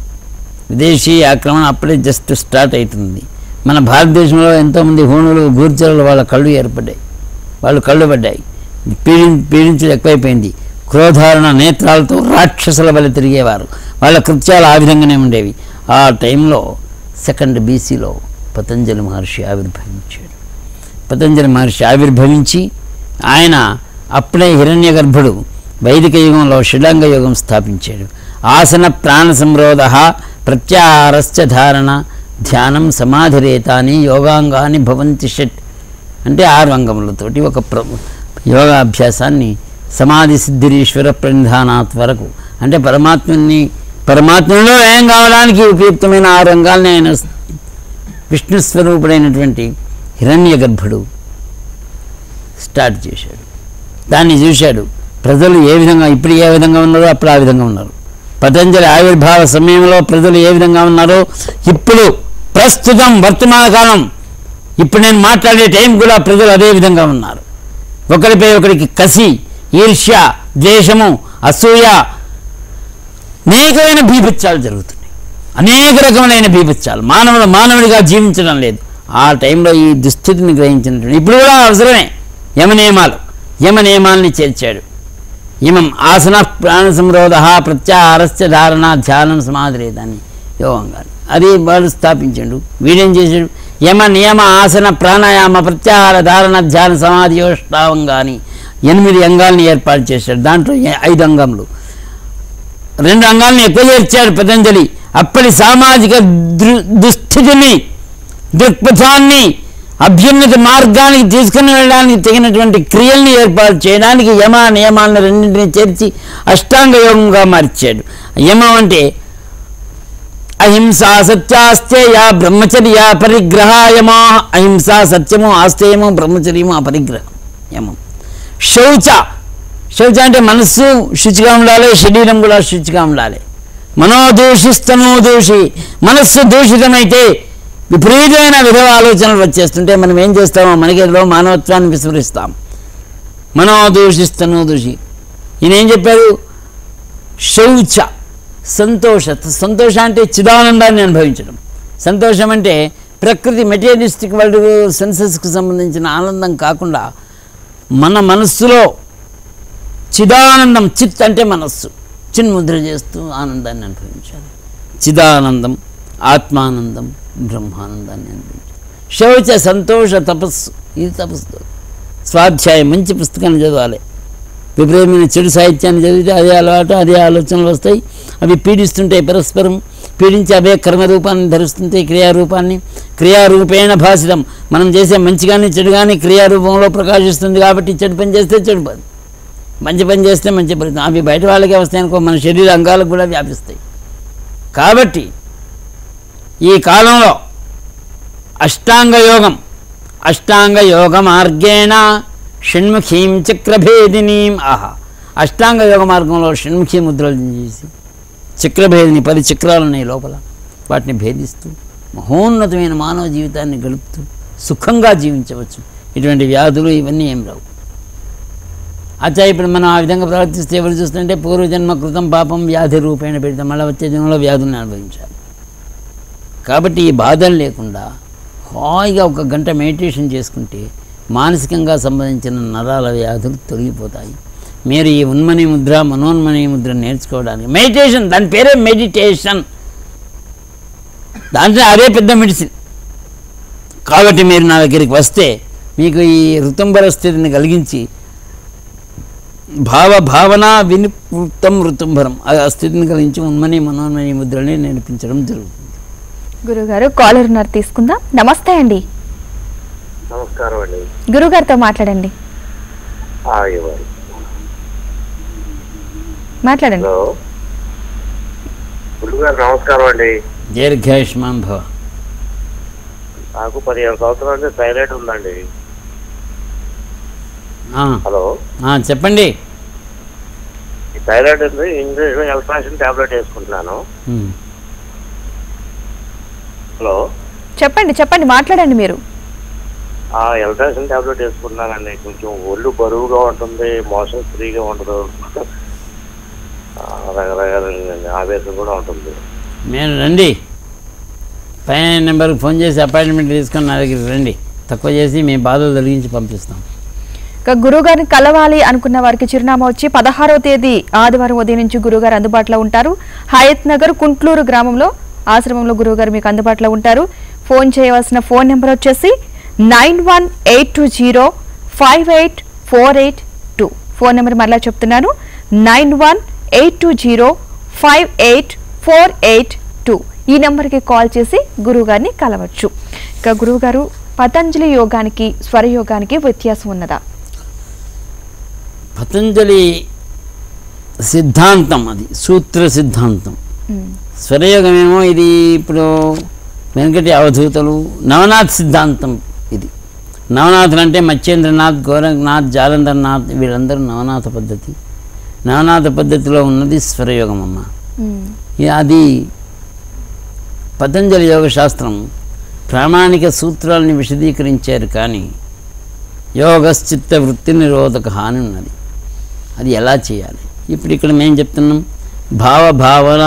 విదేశీ ఆక్రమణ అప్పుడే జస్ట్ స్టార్ట్ అవుతుంది. మన భారతదేశంలో ఎంతోమంది హోనులు, గూర్చరులు వాళ్ళ కళ్ళు ఏర్పడ్డాయి, వాళ్ళు కళ్ళు పడ్డాయి. పీడి పీడించడం ఎక్కువైపోయింది. క్రోధారణ నేత్రాలతో రాక్షసుల వల్ల తిరిగేవారు. వాళ్ళ కృత్యాలు ఆ విధంగానే ఉండేవి. ఆ టైంలో సెకండ్ బీసీలో పతంజలి మహర్షి ఆవిర్భవించాడు. పతంజలి మహర్షి ఆవిర్భవించి ఆయన అప్పుడే హిరణ్య గర్భుడు వైదిక యుగంలో షిడాంగ యోగం స్థాపించాడు. ఆసన ప్రాణ సంరోధ ప్రత్యాహారశ్చ ధారణ ధ్యానం సమాధిరేతాని యోగాంగాని భవంతి షట్ అంటే ఆరు అంగములతోటి ఒక ప్ర యోగాభ్యాసాన్ని సమాధి సిద్ధిరీశ్వర ప్రణిధానాత్ వరకు అంటే పరమాత్మని పరమాత్మలో ఏం కావడానికి ఉపయుక్తమైన ఆరు అంగాల్ని ఆయన విష్ణు స్వరూపుడైనటువంటి హిరణ్య గర్భుడు స్టార్ట్ చేశాడు. దాన్ని చూశాడు. ప్రజలు ఏ విధంగా ఇప్పుడు ఏ విధంగా ఉన్నారో అప్పుడు ఆ విధంగా ఉన్నారు. పతంజలి ఆవిర్భావ సమయంలో ప్రజలు ఏ విధంగా ఉన్నారో ఇప్పుడు ప్రస్తుతం వర్తమాన కాలం ఇప్పుడు నేను మాట్లాడే టైం కూడా ప్రజలు అదే విధంగా ఉన్నారు. ఒకరిపై ఒకరికి కసి, ఈర్ష్య, ద్వేషము, అసూయ, అనేకమైన బీభత్సాలు జరుగుతున్నాయి. అనేక రకములైన బీభత్సాలు. మానవుడు మానవుడిగా జీవించడం లేదు. ఆ టైంలో ఈ దుస్థితిని గ్రహించినటువంటి ఇప్పుడు కూడా అవసరమే యమనియమాలు. యమనియమాల్ని చేర్చాడు. ఇమం ఆసన ప్రాణ సంరోధ ప్రత్యాహారశ్చ ధారణ ధ్యానం సమాధిరేతాన్ని యోగంగా అది వాడు స్థాపించాడు. వీడేం చేశాడు? యమ నియమ ఆసన ప్రాణాయామ ప్రత్యాహార ధారణ ధ్యాన సమాధి యోష్టావంగాని ఎనిమిది అంగాల్ని ఏర్పాటు చేశాడు. దాంట్లో ఐదు అంగములు, రెండు అంగాల్ని ఎక్కువ చేర్చాడు పతంజలి. అప్పటి సామాజిక దృ దుస్థితిని దృక్పథాన్ని అభ్యున్నత మార్గానికి తీసుకుని వెళ్ళడానికి తగినటువంటి క్రియల్ని ఏర్పాటు చేయడానికి యమ నియమాలను రెండింటిని చేర్చి అష్టాంగ యోగంగా మార్చాడు. యమం అంటే అహింసా సత్యాస్తేయ బ్రహ్మచర్య పరిగ్రహ యమా. అహింసా సత్యము, ఆస్తేయము, బ్రహ్మచర్యము, అపరిగ్రహం యమం. శౌచ శౌచ అంటే మనస్సు శుచిగా ఉండాలి, శరీరం కూడా శుచిగా ఉండాలి. మనోదూషిస్తనో దూషి, మనస్సు దూషితమైతే విపరీతమైన విధవ ఆలోచనలు వచ్చేస్తుంటే మనం ఏం చేస్తామో మనకేదో మానవత్వాన్ని విస్మరిస్తాం. మనోదూషిస్తనో దూషి. ఈయన ఏం చెప్పారు? శౌచ సంతోష. సంతోష అంటే చిదానందాన్ని అనుభవించడం. సంతోషం అంటే ప్రకృతి మెటీరియలిస్టిక్ వరల్డ్ సెన్సెస్కి సంబంధించిన ఆనందం కాకుండా మన మనస్సులో చిదానందం, చిత్ అంటే మనస్సు, చిన్ముద్ర చేస్తూ ఆనందాన్ని అనుభవించాలి. చిదానందం, ఆత్మానందం, బ్రహ్మానందాన్ని అనుభవించాలి. శౌచ సంతోష తపస్సు. ఇది తపస్సు. స్వాధ్యాయం, మంచి పుస్తకాన్ని చదవాలి. విపరీతమైన చెడు సాహిత్యాన్ని చదివితే అదే అలవాటు, అదే ఆలోచనలు వస్తాయి. అవి పీడిస్తుంటాయి, పరస్పరం పీడించి అవే కర్మరూపాన్ని ధరిస్తుంటాయి, క్రియారూపాన్ని. క్రియారూపేణ భాషితం. మనం చేసే మంచి కానీ చెడు కానీ క్రియారూపంలో ప్రకాశిస్తుంది. కాబట్టి చెడు పని చేస్తే చెడు పని, మంచి పని చేస్తే మంచి ఫలితం. అవి బయట వాళ్ళకే వస్తాయి అనుకో, మన శరీర అంగాలకు కూడా వ్యాపిస్తాయి. కాబట్టి ఈ కాలంలో అష్టాంగ యోగం, అష్టాంగ యోగ మార్గేణ షణ్ముఖీం చక్రభేదినీం. ఆహా, అష్టాంగ యోగ మార్గంలో షణ్ముఖీ ముద్రలు చేసి చక్రభేదిని, పది చక్రాలు ఉన్నాయి లోపల, వాటిని భేదిస్తూ మహోన్నతమైన మానవ జీవితాన్ని గడుపుతూ సుఖంగా జీవించవచ్చు. ఇటువంటి వ్యాధులు ఇవన్నీ ఏం రావు. అచ్చా, ఇప్పుడు మనం ఆ విధంగా ప్రవర్తిస్తే ఎవరు చూస్తుంటే పూర్వజన్మ కృతం పాపం వ్యాధి రూపేణ పెడతాం, మళ్ళీ వచ్చే జన్మలో వ్యాధుల్ని అనుభవించాలి. కాబట్టి ఈ బాధలు లేకుండా హాయిగా ఒక గంట మెడిటేషన్ చేసుకుంటే మానసికంగా సంబంధించిన నరాల వ్యాధులు తొలగిపోతాయి. మీరు ఈ ఉన్మని ముద్ర, మనోన్మని ముద్ర నేర్చుకోవడానికి మెడిటేషన్, దాని పేరే మెడిటేషన్, దాంట్లో అదే పెద్ద మెడిసిన్. కాబట్టి మీరు నా దగ్గరికి వస్తే మీకు ఈ ఋతుంబర స్థితిని కలిగించి భావ భావన వినివృత్తం ఋతుంబరం ఆ స్థితిని కలిగించి ఉన్మని మనోన్మని ముద్రని నేర్పించడం జరుగుతుంది. గురుగారు కాలర్ ఉన్నారు, తీసుకుందాం. నమస్తే అండి. నమస్కారం అండి. గురుగారితో మాట్లాడండి. మాట్లాడండి. హలో గురుగారు, నమస్కారం అండి. దీర్ఘాయుష్మాన్ భవ. నాకు పదిహేను సంవత్సరాల నుంచి థైరాయిడ్ ఉందండి. హలో చెప్పండి. ఈ థైరాయిడ్ ఉంది, ఇంగ్లీష్ ఎల్ట్రాషన్ టాబ్లెట్ వేసుకుంటున్నాను. హలో చెప్పండి చెప్పండి మాట్లాడండి మీరు. ఆ ఎల్ట్రాషన్ టాబ్లెట్ వేసుకుంటున్నానండి. కొంచెం ఒళ్ళు బరువుగా ఉంటుంది, మోషన్ ఫ్రీగా ఉండదు, ఆవేశం కూడా ఉంటుంది. మీరు రండి, పైన నెంబర్కి ఫోన్ చేసి అపాయింట్మెంట్ తీసుకొని నా దగ్గరికి రండి. తక్కువ చేసి మీ బాధలు తొలగించి పంపిస్తాం. ఇక గురుగారిని కలవాలి అనుకున్న వారికి చిరునామా వచ్చి పదహారవ తేదీ ఆదివారం ఉదయం నుంచి గురుగారు అందుబాటులో ఉంటారు. హయత్ నగర్ కుంట్లూరు గ్రామంలో ఆశ్రమంలో గురువుగారు మీకు అందుబాటులో ఉంటారు. ఫోన్ చేయవలసిన ఫోన్ నెంబర్ వచ్చేసి nine one eight two zero five eight four eight two. Phone number మరలా చెప్తున్నాను, nine one eight two zero five eight four eight two. ఈ నెంబర్కి కాల్ చేసి గురువుగారిని కలవచ్చు. ఇక గురువుగారు, పతంజలి యోగానికి స్వరయోగానికి వ్యత్యాసం ఉన్నదా? పతంజలి సిద్ధాంతం అది సూత్ర సిద్ధాంతం. స్వరయోగమేమో ఇది ఇప్పుడు వెంకటి అవధూతలు నవనాథ్ సిద్ధాంతం. ఇది నవనాథులు అంటే మత్స్యేంద్రనాథ్, గోరఖనాథ్, జాలంధర్నాథ్, వీళ్ళందరూ నవనాథ పద్ధతి. నవనాథ పద్ధతిలో ఉన్నది స్వరయోగం అమ్మ. అది పతంజలి యోగ శాస్త్రం ప్రామాణిక సూత్రాలని విశదీకరించారు, కానీ యోగశ్చిత్త వృత్తి నిరోధక అని ఉన్నది. అది ఎలా చేయాలి? ఇప్పుడు ఇక్కడ మేము చెప్తున్నాం భావ భావన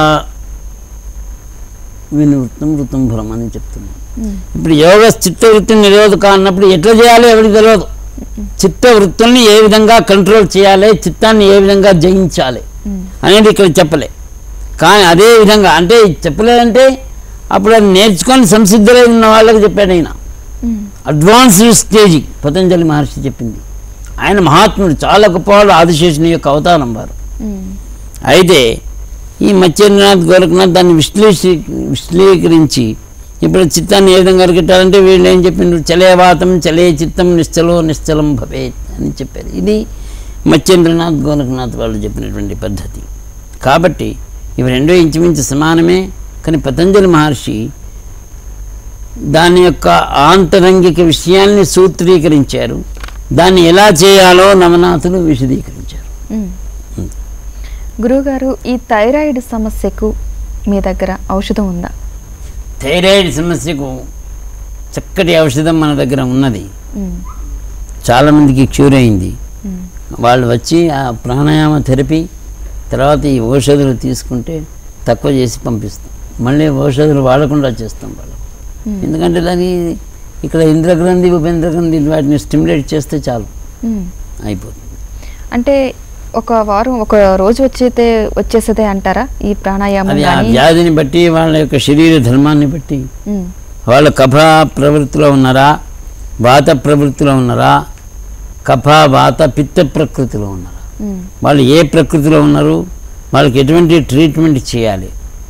వినివృత్తం ఋతుంభరం అని చెప్తున్నాం. ఇప్పుడు యోగ చిత్తవృత్తి నిరోధక అన్నప్పుడు ఎట్లా చేయాలో ఎవరికి తెలియదు. చిత్తవృత్తుల్ని ఏ విధంగా కంట్రోల్ చేయాలి, చిత్తాన్ని ఏ విధంగా జయించాలి అనేది ఇక్కడ చెప్పలే. కానీ అదే విధంగా అంటే చెప్పలేదంటే అప్పుడు అది నేర్చుకొని సంసిద్ధులై ఉన్న వాళ్ళకి చెప్పాడు ఆయన. అడ్వాన్స్డ్ స్టేజీ పతంజలి మహర్షి చెప్పింది. ఆయన మహాత్ముడు, చాలా గొప్పవాడు, ఆదిశేషుని యొక్క అవతారం వారు. అయితే ఈ మత్స్యేంద్రనాథ్, గోరఖనాథ్ దాన్ని విశ్లేషి విశ్లేషీకరించి ఇప్పుడు చిత్తాన్ని ఏ విధంగా అరికట్టాలంటే వీళ్ళు ఏం చెప్పిండ్రు, చలేవాతం చలే చిత్తం నిశ్చలో నిశ్చలం భవేత్ అని చెప్పారు. ఇది మత్స్యేంద్రనాథ్, గోరఖనాథ్ వాళ్ళు చెప్పినటువంటి పద్ధతి. కాబట్టి ఇవి రెండో ఇంచుమించు సమానమే. కానీ పతంజలి మహర్షి దాని యొక్క ఆంతరంగిక విషయాల్ని సూత్రీకరించారు. దాన్ని ఎలా చేయాలో నవనాథులు విశదీకరించారు. గురువుగారు, ఈ థైరాయిడ్ సమస్యకు మీ దగ్గర ఔషధం ఉందా? థైరాయిడ్ సమస్యకు చక్కటి ఔషధం మన దగ్గర ఉన్నది. చాలామందికి క్యూర్ అయింది. వాళ్ళు వచ్చి ఆ ప్రాణాయామ థెరపీ తర్వాత ఈ ఔషధాలు తీసుకుంటే తక్కువ చేసి పంపిస్తాం. మళ్ళీ ఔషధాలు వాడకుండా చేస్తాం వాళ్ళకు. ఎందుకంటే దాన్ని ఇక్కడ ఇంద్రగ్రంథి ఉపేంద్రగ్రంథి వాటిని స్టిమ్యులేట్ చేస్తే చాలు, అయిపోతుంది. అంటే ఒక వారం ఒక రోజు వచ్చేతే వచ్చేసేదే అంటారా ఈ ప్రాణాయామం? అది ఆ వ్యాధిని బట్టి, వాళ్ళ యొక్క శరీర ధర్మాన్ని బట్టి, వాళ్ళ కఫ ప్రవృత్తిలో ఉన్నారా, వాత ప్రవృత్తిలో ఉన్నారా, కఫ వాత పిత్త ప్రకృతిలో ఉన్నారా, వాళ్ళు ఏ ప్రకృతిలో ఉన్నారు, వాళ్ళకి ఎటువంటి ట్రీట్మెంట్ చేయాలి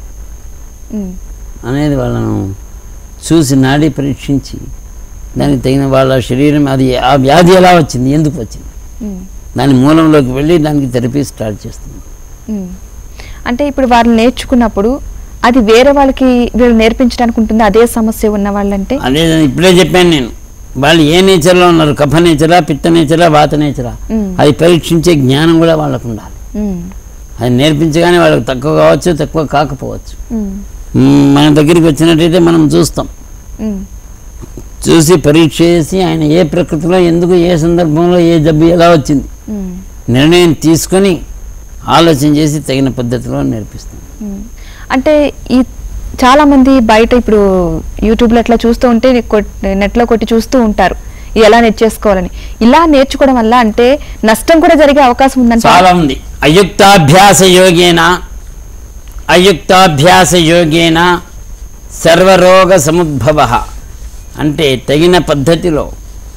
అనేది వాళ్ళను చూసి నాడీ పరీక్షించి దానికి తగిన వాళ్ళ శరీరం, అది ఆ వ్యాధి ఎలా వచ్చింది, ఎందుకు వచ్చింది, దాని మూలంలోకి వెళ్ళి దానికి థెరపీ స్టార్ట్ చేస్తుంది. అంటే ఇప్పుడు వాళ్ళు నేర్చుకున్నప్పుడు అది వేరే వాళ్ళకి వీళ్ళు నేర్పించడానికి ఉంటుంది అదే సమస్య ఉన్న వాళ్ళంటే? అదే ఇప్పుడే చెప్పాను నేను, వాళ్ళు ఏ నేచర్లో ఉన్నారు, కఫ నేచరా, పిత్త నేచరా, వాత నేచరా, అది పరీక్షించే జ్ఞానం కూడా వాళ్ళకు ఉండాలి. అది నేర్పించగానే వాళ్ళకి తక్కువ కావచ్చు, తక్కువ కాకపోవచ్చు. మన దగ్గరికి వచ్చినట్టయితే మనం చూస్తాం, చూసి పరీక్ష చేసి ఆయన ఏ ప్రకృతిలో, ఎందుకు, ఏ సందర్భంలో, ఏ జబ్బు ఎలా వచ్చింది నిర్ణయం తీసుకొని ఆలోచన చేసి తగిన పద్ధతిలో నేర్పిస్తాం. అంటే ఈ చాలా మంది బయట ఇప్పుడు యూట్యూబ్లో ఎట్లా చూస్తూ ఉంటే నెట్లో కొట్టి చూస్తూ ఉంటారు ఎలా నేర్చేసుకోవాలని. ఇలా నేర్చుకోవడం వల్ల అంటే నష్టం కూడా జరిగే అవకాశం ఉందంటే? చాలా ఉంది. అయుక్తాభ్యాస యోగేన అయుక్తాభ్యాస యోగేన సర్వరోగ సముద్భవ. అంటే తగిన పద్ధతిలో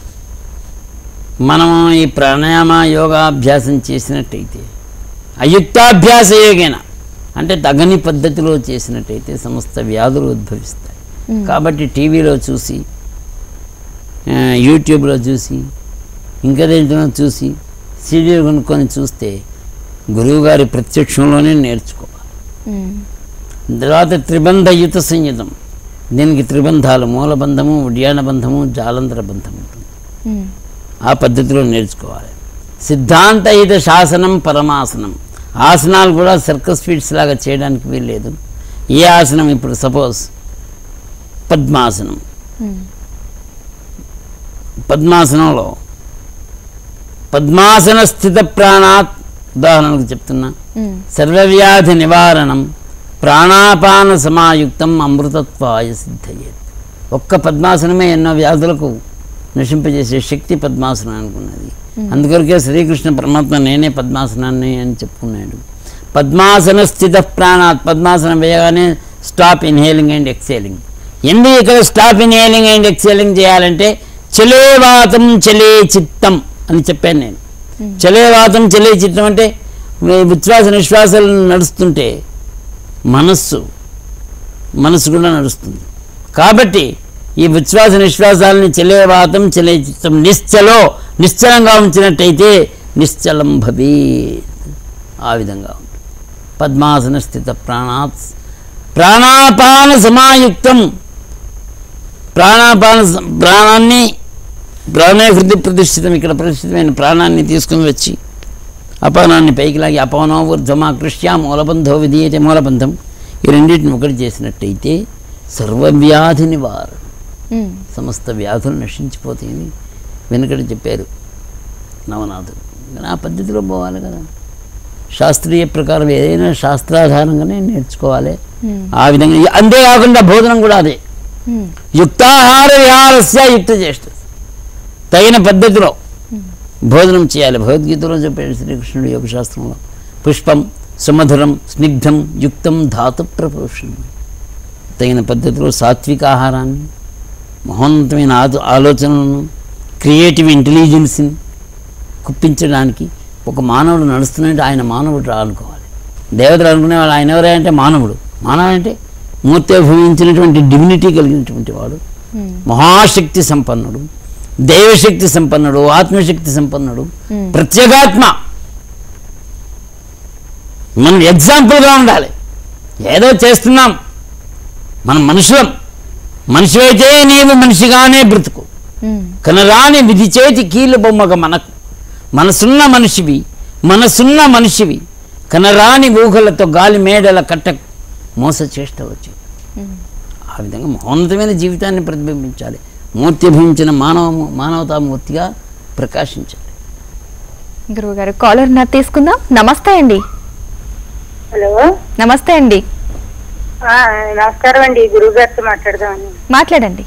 మనం ఈ ప్రాణాయామ యోగాభ్యాసం చేసినట్టయితే, అయుక్తాభ్యాస యోగేన అంటే తగని పద్ధతిలో చేసినట్టయితే సమస్త వ్యాధులు ఉద్భవిస్తాయి. కాబట్టి టీవీలో చూసి, యూట్యూబ్లో చూసి, ఇంకా దేంట్లో చూసి సీడీలు కొనుక్కొని చూస్తే గురువుగారి ప్రత్యక్షంలోనే నేర్చుకోవాలి. తర్వాత త్రిబంధయుత సంయుతం, దీనికి త్రిబంధాలు, మూలబంధము, ఉడ్యాన బంధము, జాలంతర బంధం ఉంటుంది. ఆ పద్ధతిలో నేర్చుకోవాలి. సిద్ధాంతయుత శాసనం పరమాసనం, ఆసనాలు కూడా సర్కస్ ఫీట్స్ లాగా చేయడానికి వీల్లేదు. ఏ ఆసనం, ఇప్పుడు సపోజ్ పద్మాసనం, పద్మాసనంలో పద్మాసన స్థిత ప్రాణాత్, ఉదాహరణకు చెప్తున్నా, సర్వవ్యాధి నివారణం ప్రాణాపాన సమాయుక్తం అమృతత్వాయ సిద్ధయేత్. ఒక్క పద్మాసనమే ఎన్నో వ్యాధులకు నశింపజేసే శక్తి పద్మాసనం అనుకున్నది. అందుకొరకే శ్రీకృష్ణ పరమాత్మ నేనే పద్మాసనాన్ని అని చెప్పుకున్నాడు. పద్మాసన స్థిత ప్రాణాత్, పద్మాసనం వేయగానే స్టాప్ ఇన్హేలింగ్ అండ్ ఎక్సేలింగ్. ఎందుకు ఇక్కడ స్టాప్ ఇన్హేలింగ్ అండ్ ఎక్సేలింగ్ చేయాలంటే చలేవాతం చలే చిత్తం అని చెప్పాను నేను. చలేవాతం చలే చిత్తం అంటే ఉచ్ఛ్వాస నిశ్వాసాలు నడుస్తుంటే మనస్సు మనస్సు కూడా నడుస్తుంది. కాబట్టి ఈ ఉచ్ఛ్వాస నిశ్వాసాలని చలేవాతం చలే చిత్తం, నిశ్చలో నిశ్చలంగా ఉంచినట్టయితే నిశ్చలం భవేత్, ఆ విధంగా ఉంటుంది. పద్మాసన స్థిత ప్రాణాత్ ప్రాణాపాన సమాయుక్తం, ప్రాణాపాన ప్రాణాన్ని ప్రాణే హృదయ ప్రతిష్ఠితం, ఇక్కడ ప్రతిష్ఠితమైన ప్రాణాన్ని తీసుకుని వచ్చి అపానాన్ని పైకి లాగి అపానో ఊర్ధ్వమాకృష్య మూలబంధో విధీయతే, మూలబంధం, ఈ రెండింటిని ఒకటి చేసినట్టయితే సర్వవ్యాధి నివారణ, సమస్త వ్యాధులు నశించిపోతాయని వెనుకటి చెప్పారు నవనాథుడు. ఆ పద్ధతిలో పోవాలి కదా, శాస్త్రీయ ప్రకారం ఏదైనా శాస్త్రాధారంగానే నేర్చుకోవాలి. ఆ విధంగా అంతేకాకుండా భోజనం కూడా అదే, యుక్తాహార విహారస్య యుక్త చేష్ట, తగిన పద్ధతిలో భోజనం చేయాలి. భగవద్గీతలో చెప్పాడు శ్రీకృష్ణుడు యోగశాస్త్రంలో, పుష్పం సుమధురం స్నిగ్ధం యుక్తం ధాతు ప్రపోషణం. తగిన పద్ధతిలో సాత్విక ఆహారాన్ని, మహోన్నతమైన ఆలో ఆలోచనలను క్రియేటివ్ ఇంటెలిజెన్స్ని కుప్పించడానికి ఒక మానవుడు నడుస్తున్నట్టు ఆయన మానవుడు అనుకోవాలి. దేవతలు అనుకునే వాళ్ళు ఆయన ఎవరే అంటే మానవుడు. మానవుడు అంటే మూర్తి భూమించినటువంటి డివినిటీ కలిగినటువంటి వాడు, మహాశక్తి సంపన్నుడు, దైవశక్తి సంపన్నుడు, ఆత్మశక్తి సంపన్నుడు, ప్రత్యేగాత్మ. మనం ఎగ్జాంపుల్గా ఉండాలి. ఏదో చేస్తున్నాం, మనం మనుషులం. మనిషి అయితే నీవు మనిషిగానే బ్రతుకు, కనరాని విధి చేతి కీలు బొమ్మగ మనకు మనసున్న మనిషివి మనసున్న మనిషివి కనరాని ఊహలతో గాలి మేడల కట్ట మోస చేష్ట వచ్చి ఆ విధంగా మహోన్నతమైన జీవితాన్ని ప్రతిబింబించాలి. మూర్తి భవించిన మానవ మానవతామూర్తిగా ప్రకాశించాలి. గురువు గారు కాలర్ నా తీసుకుందాం. నమస్తే అండి. హలో నమస్తే అండి. నమస్కారం అండి. గురువు గారితో మాట్లాడదామని. మాట్లాడండి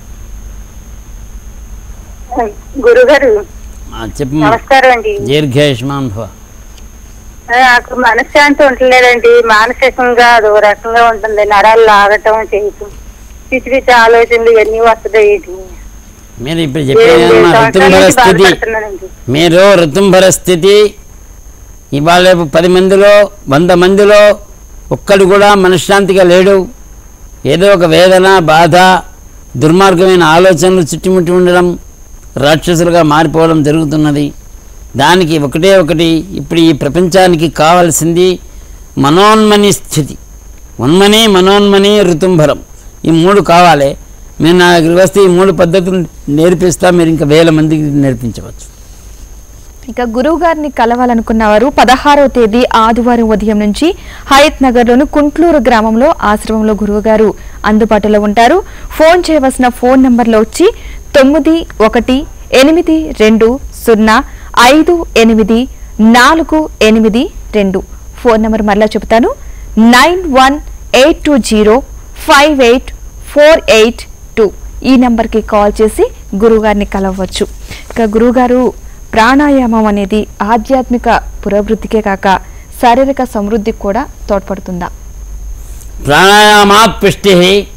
గురుగారు. చెప్పు. నమస్కారం అండి. దీర్ఘాయుష్మాన్ భవ. నాకు మనశ్శాంతి ఉండలేదండి. మానసికంగా అదో రకంగా ఉంటుంది. నరాలు లాగటం చేయటం పిచ్చి పిచ్చి ఆలోచనలు ఇవన్నీ వస్తున్నాయి. మీరు ఇప్పుడు చెప్పేదమ్మా ఋతుంభర స్థితి. మీరు ఋతుంభర స్థితి ఇవాళ పది మందిలో వంద మందిలో ఒక్కడు కూడా మనశ్శాంతిగా లేడు. ఏదో ఒక వేదన బాధ దుర్మార్గమైన ఆలోచనలు చుట్టుముట్టి ఉండడం రాక్షసులుగా మారిపోవడం జరుగుతున్నది. దానికి ఒకటే ఒకటి ఇప్పుడు ఈ ప్రపంచానికి కావాల్సింది మనోన్మని స్థితి. ఉన్మని మనోన్మని ఋతుంభరం ఈ మూడు కావాలి. మీరు నా దగ్గరికి వస్తే ఈ మూడు పద్ధతులు నేర్పిస్తా. మీరు ఇంకా వేల మందికి నేర్పించవచ్చు. ఇక గురువు గారిని కలవాలనుకున్న వారు పదహారవ తేదీ ఆదివారం ఉదయం నుంచి హయత్ నగర్లోని కుంట్లూరు గ్రామంలో ఆశ్రమంలో గురువు గారు అందుబాటులో ఉంటారు. ఫోన్ చేయవలసిన ఫోన్ నంబర్లో వచ్చి తొమ్మిది ఒకటి ఎనిమిది రెండు సున్నా ఐదు ఎనిమిది నాలుగు ఎనిమిది రెండు. ఫోన్ నెంబర్ మరలా చెబుతాను. Nine one eight two zero five eight four eight two. ఈ నెంబర్కి కాల్ చేసి గురువుగారిని కలవచ్చు. ఇక గురువుగారు ప్రాణాయామం అనేది ఆధ్యాత్మిక పురోభివృద్ధికే కాక శారీరక సమృద్ధికి కూడా తోడ్పడుతుందా? ప్రాణాయామాత్ పుష్టి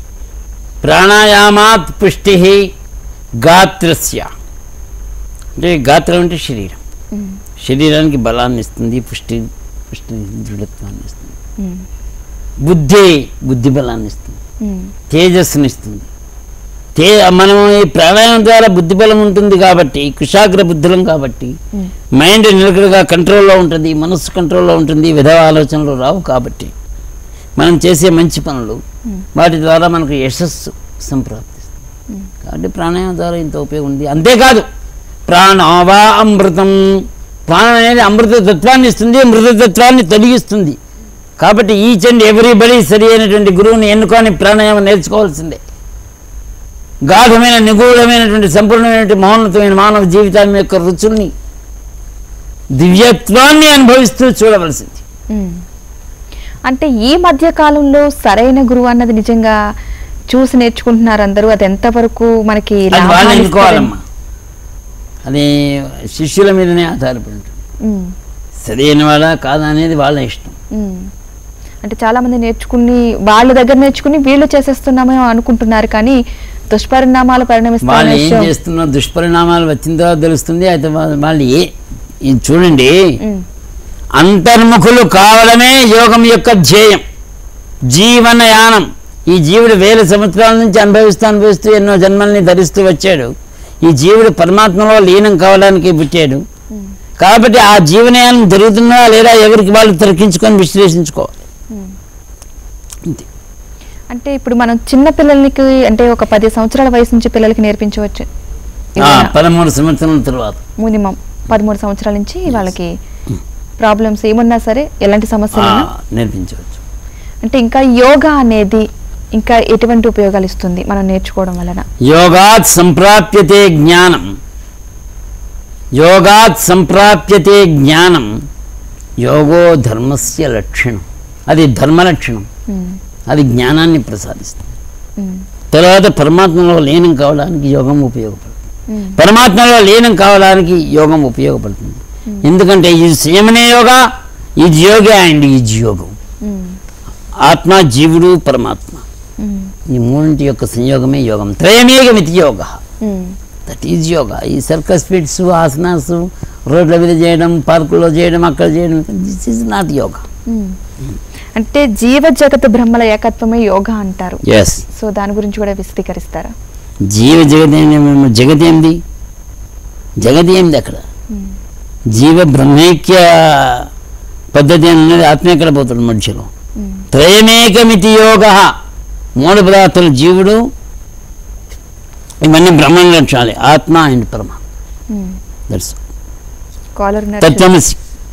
ప్రాణాయామాత్ పుష్టి గాత్రస్య అంటే గాత్రం అంటే శరీరం. శరీరానికి బలాన్ని ఇస్తుంది, పుష్టి పుష్టి దృఢత్వాన్ని ఇస్తుంది. బుద్ధి బుద్ధి బలాన్ని ఇస్తుంది, తేజస్సుని ఇస్తుంది. తే మనం ఈ ప్రాణాయామం ద్వారా బుద్ధి బలం ఉంటుంది కాబట్టి కుశాగ్ర బుద్ధులం కాబట్టి మైండ్ నిలకడగా కంట్రోల్లో ఉంటుంది, మనస్సు కంట్రోల్లో ఉంటుంది, విధవ ఆలోచనలు రావు. కాబట్టి మనం చేసే మంచి పనులు వాటి ద్వారా మనకు యశస్సు సంప్రాప్తిస్తుంది. కాబట్టి ప్రాణాయామం ద్వారా ఇంత ఉపయోగం ఉంది. అంతేకాదు ప్రాణవా అమృతం. ప్రాణం అనేది అమృతతత్వాన్ని ఇస్తుంది, మృతతత్వాన్ని తొలగిస్తుంది. కాబట్టి ఈచ్ అండ్ ఎవ్రీబడి సరి అయినటువంటి గురువుని ఎన్నుకొని ప్రాణాయామం నేర్చుకోవాల్సిందే. గాఢమైన నిగూఢమైనటువంటి సంపూర్ణమైనటువంటి మహోన్నతమైన మానవ జీవితం యొక్క రుచుల్ని దివ్యత్వాన్ని అనుభవిస్తూ చూడవలసింది. అంటే ఈ మధ్య కాలంలో సరైన గురువు అన్నది నిజంగా చూసి నేర్చుకుంటున్నారు అందరూ. అది ఎంతవరకు మనకి వాళ్ళు ఎన్నుకోవాలమ్మా. అది శిష్యుల మీదనే ఆధారపడి ఉంటుంది. సరైన వాళ్ళ కాదా అనేది వాళ్ళ ఇష్టం. అంటే చాలా మంది నేర్చుకుని వాళ్ళ దగ్గర నేర్చుకుని వీళ్ళు చేసేస్తున్నామేమో అనుకుంటున్నారు. కానీ దుష్పరిణామాలు పరిణమిస్తారు. వాళ్ళు ఏం చేస్తున్నా దుష్పరిణామాలు వచ్చిన తర్వాత తెలుస్తుంది. అయితే వాళ్ళు ఏ చూడండి, అంతర్ముఖులు కావడమే యోగం యొక్క ధ్యేయం, జీవనయానం. ఈ జీవుడు వేల సంవత్సరాల నుంచి అనుభవిస్తూ అనుభవిస్తూ ఎన్నో జన్మల్ని ధరిస్తూ వచ్చాడు. ఈ జీవుడు పరమాత్మలో లీనం కావడానికి పుట్టాడు. కాబట్టి ఆ జీవనయానం జరుగుతున్నా లేదా ఎవరికి వాళ్ళు తరికించుకొని విశ్లేషించుకోవాలి. అంటే ఇప్పుడు మనం చిన్న పిల్లలకి అంటే ఒక పది సంవత్సరాల వయసు నుంచి పిల్లలకి నేర్పించవచ్చు. పదమూడు సంవత్సరాల తర్వాత మినిమం పదమూడు సంవత్సరాల నుంచి వాళ్ళకి ప్రాబ్లమ్స్ ఏమన్నా సరే ఎలాంటి సమస్యలు నేర్పించవచ్చు. అంటే ఇంకా యోగా అనేది ఇంకా ఎటువంటి ఉపయోగాలు ఇస్తుంది మనం నేర్చుకోవడం వలన? యోగాత్ సంప్రాప్యతే జ్ఞానం. యోగాత్ సంప్రాప్యతే జ్ఞానం. యోగో ధర్మస్య లక్షణం. అది ధర్మ లక్షణం. అది జ్ఞానాన్ని ప్రసాదిస్తుంది. తర్వాత పరమాత్మలో లీనం కావడానికి యోగం ఉపయోగపడుతుంది. పరమాత్మలో లీనం కావడానికి యోగం ఉపయోగపడుతుంది. ఎందుకంటే ఇది సంయమనే యోగా, ఇది యోగి అండ్ ఇది యోగం. ఆత్మ, జీవుడు, పరమాత్మ ఈ మూడింటి యొక్క సంయోగమే యోగం. త్రయమేకమితి యోగ. That is yoga. ఈ సర్కస్ ఫిట్స్, ఆసనాస్ రోడ్ల మీద చేయడం, పార్కుల్లో చేయడం, అక్కడ చేయడం, దిస్ ఈజ్ నాట్ యోగా. అంటే జీవ జగత్ బ్రహ్మల ఏకత్వమే యోగా అంటారు. ఎస్. సో దాని గురించి కూడా విశదీకరిస్తారా? జీవ జగత్ జగత్ ఏంది? జగత్ ఏంది అక్కడ? జీవ బ్రహ్మైక్య పద్ధతి అనేది ఆత్మ ఎక్కడ పోతాడు మధ్యలో? త్రయమేకమితి యోగ. మూడు పదార్థాలు జీవుడు, ఇవన్నీ బ్రహ్మ లక్ష్యాలే, ఆత్మ అండ్ పరమ. దట్స్ కాలర్ తత్వమసి.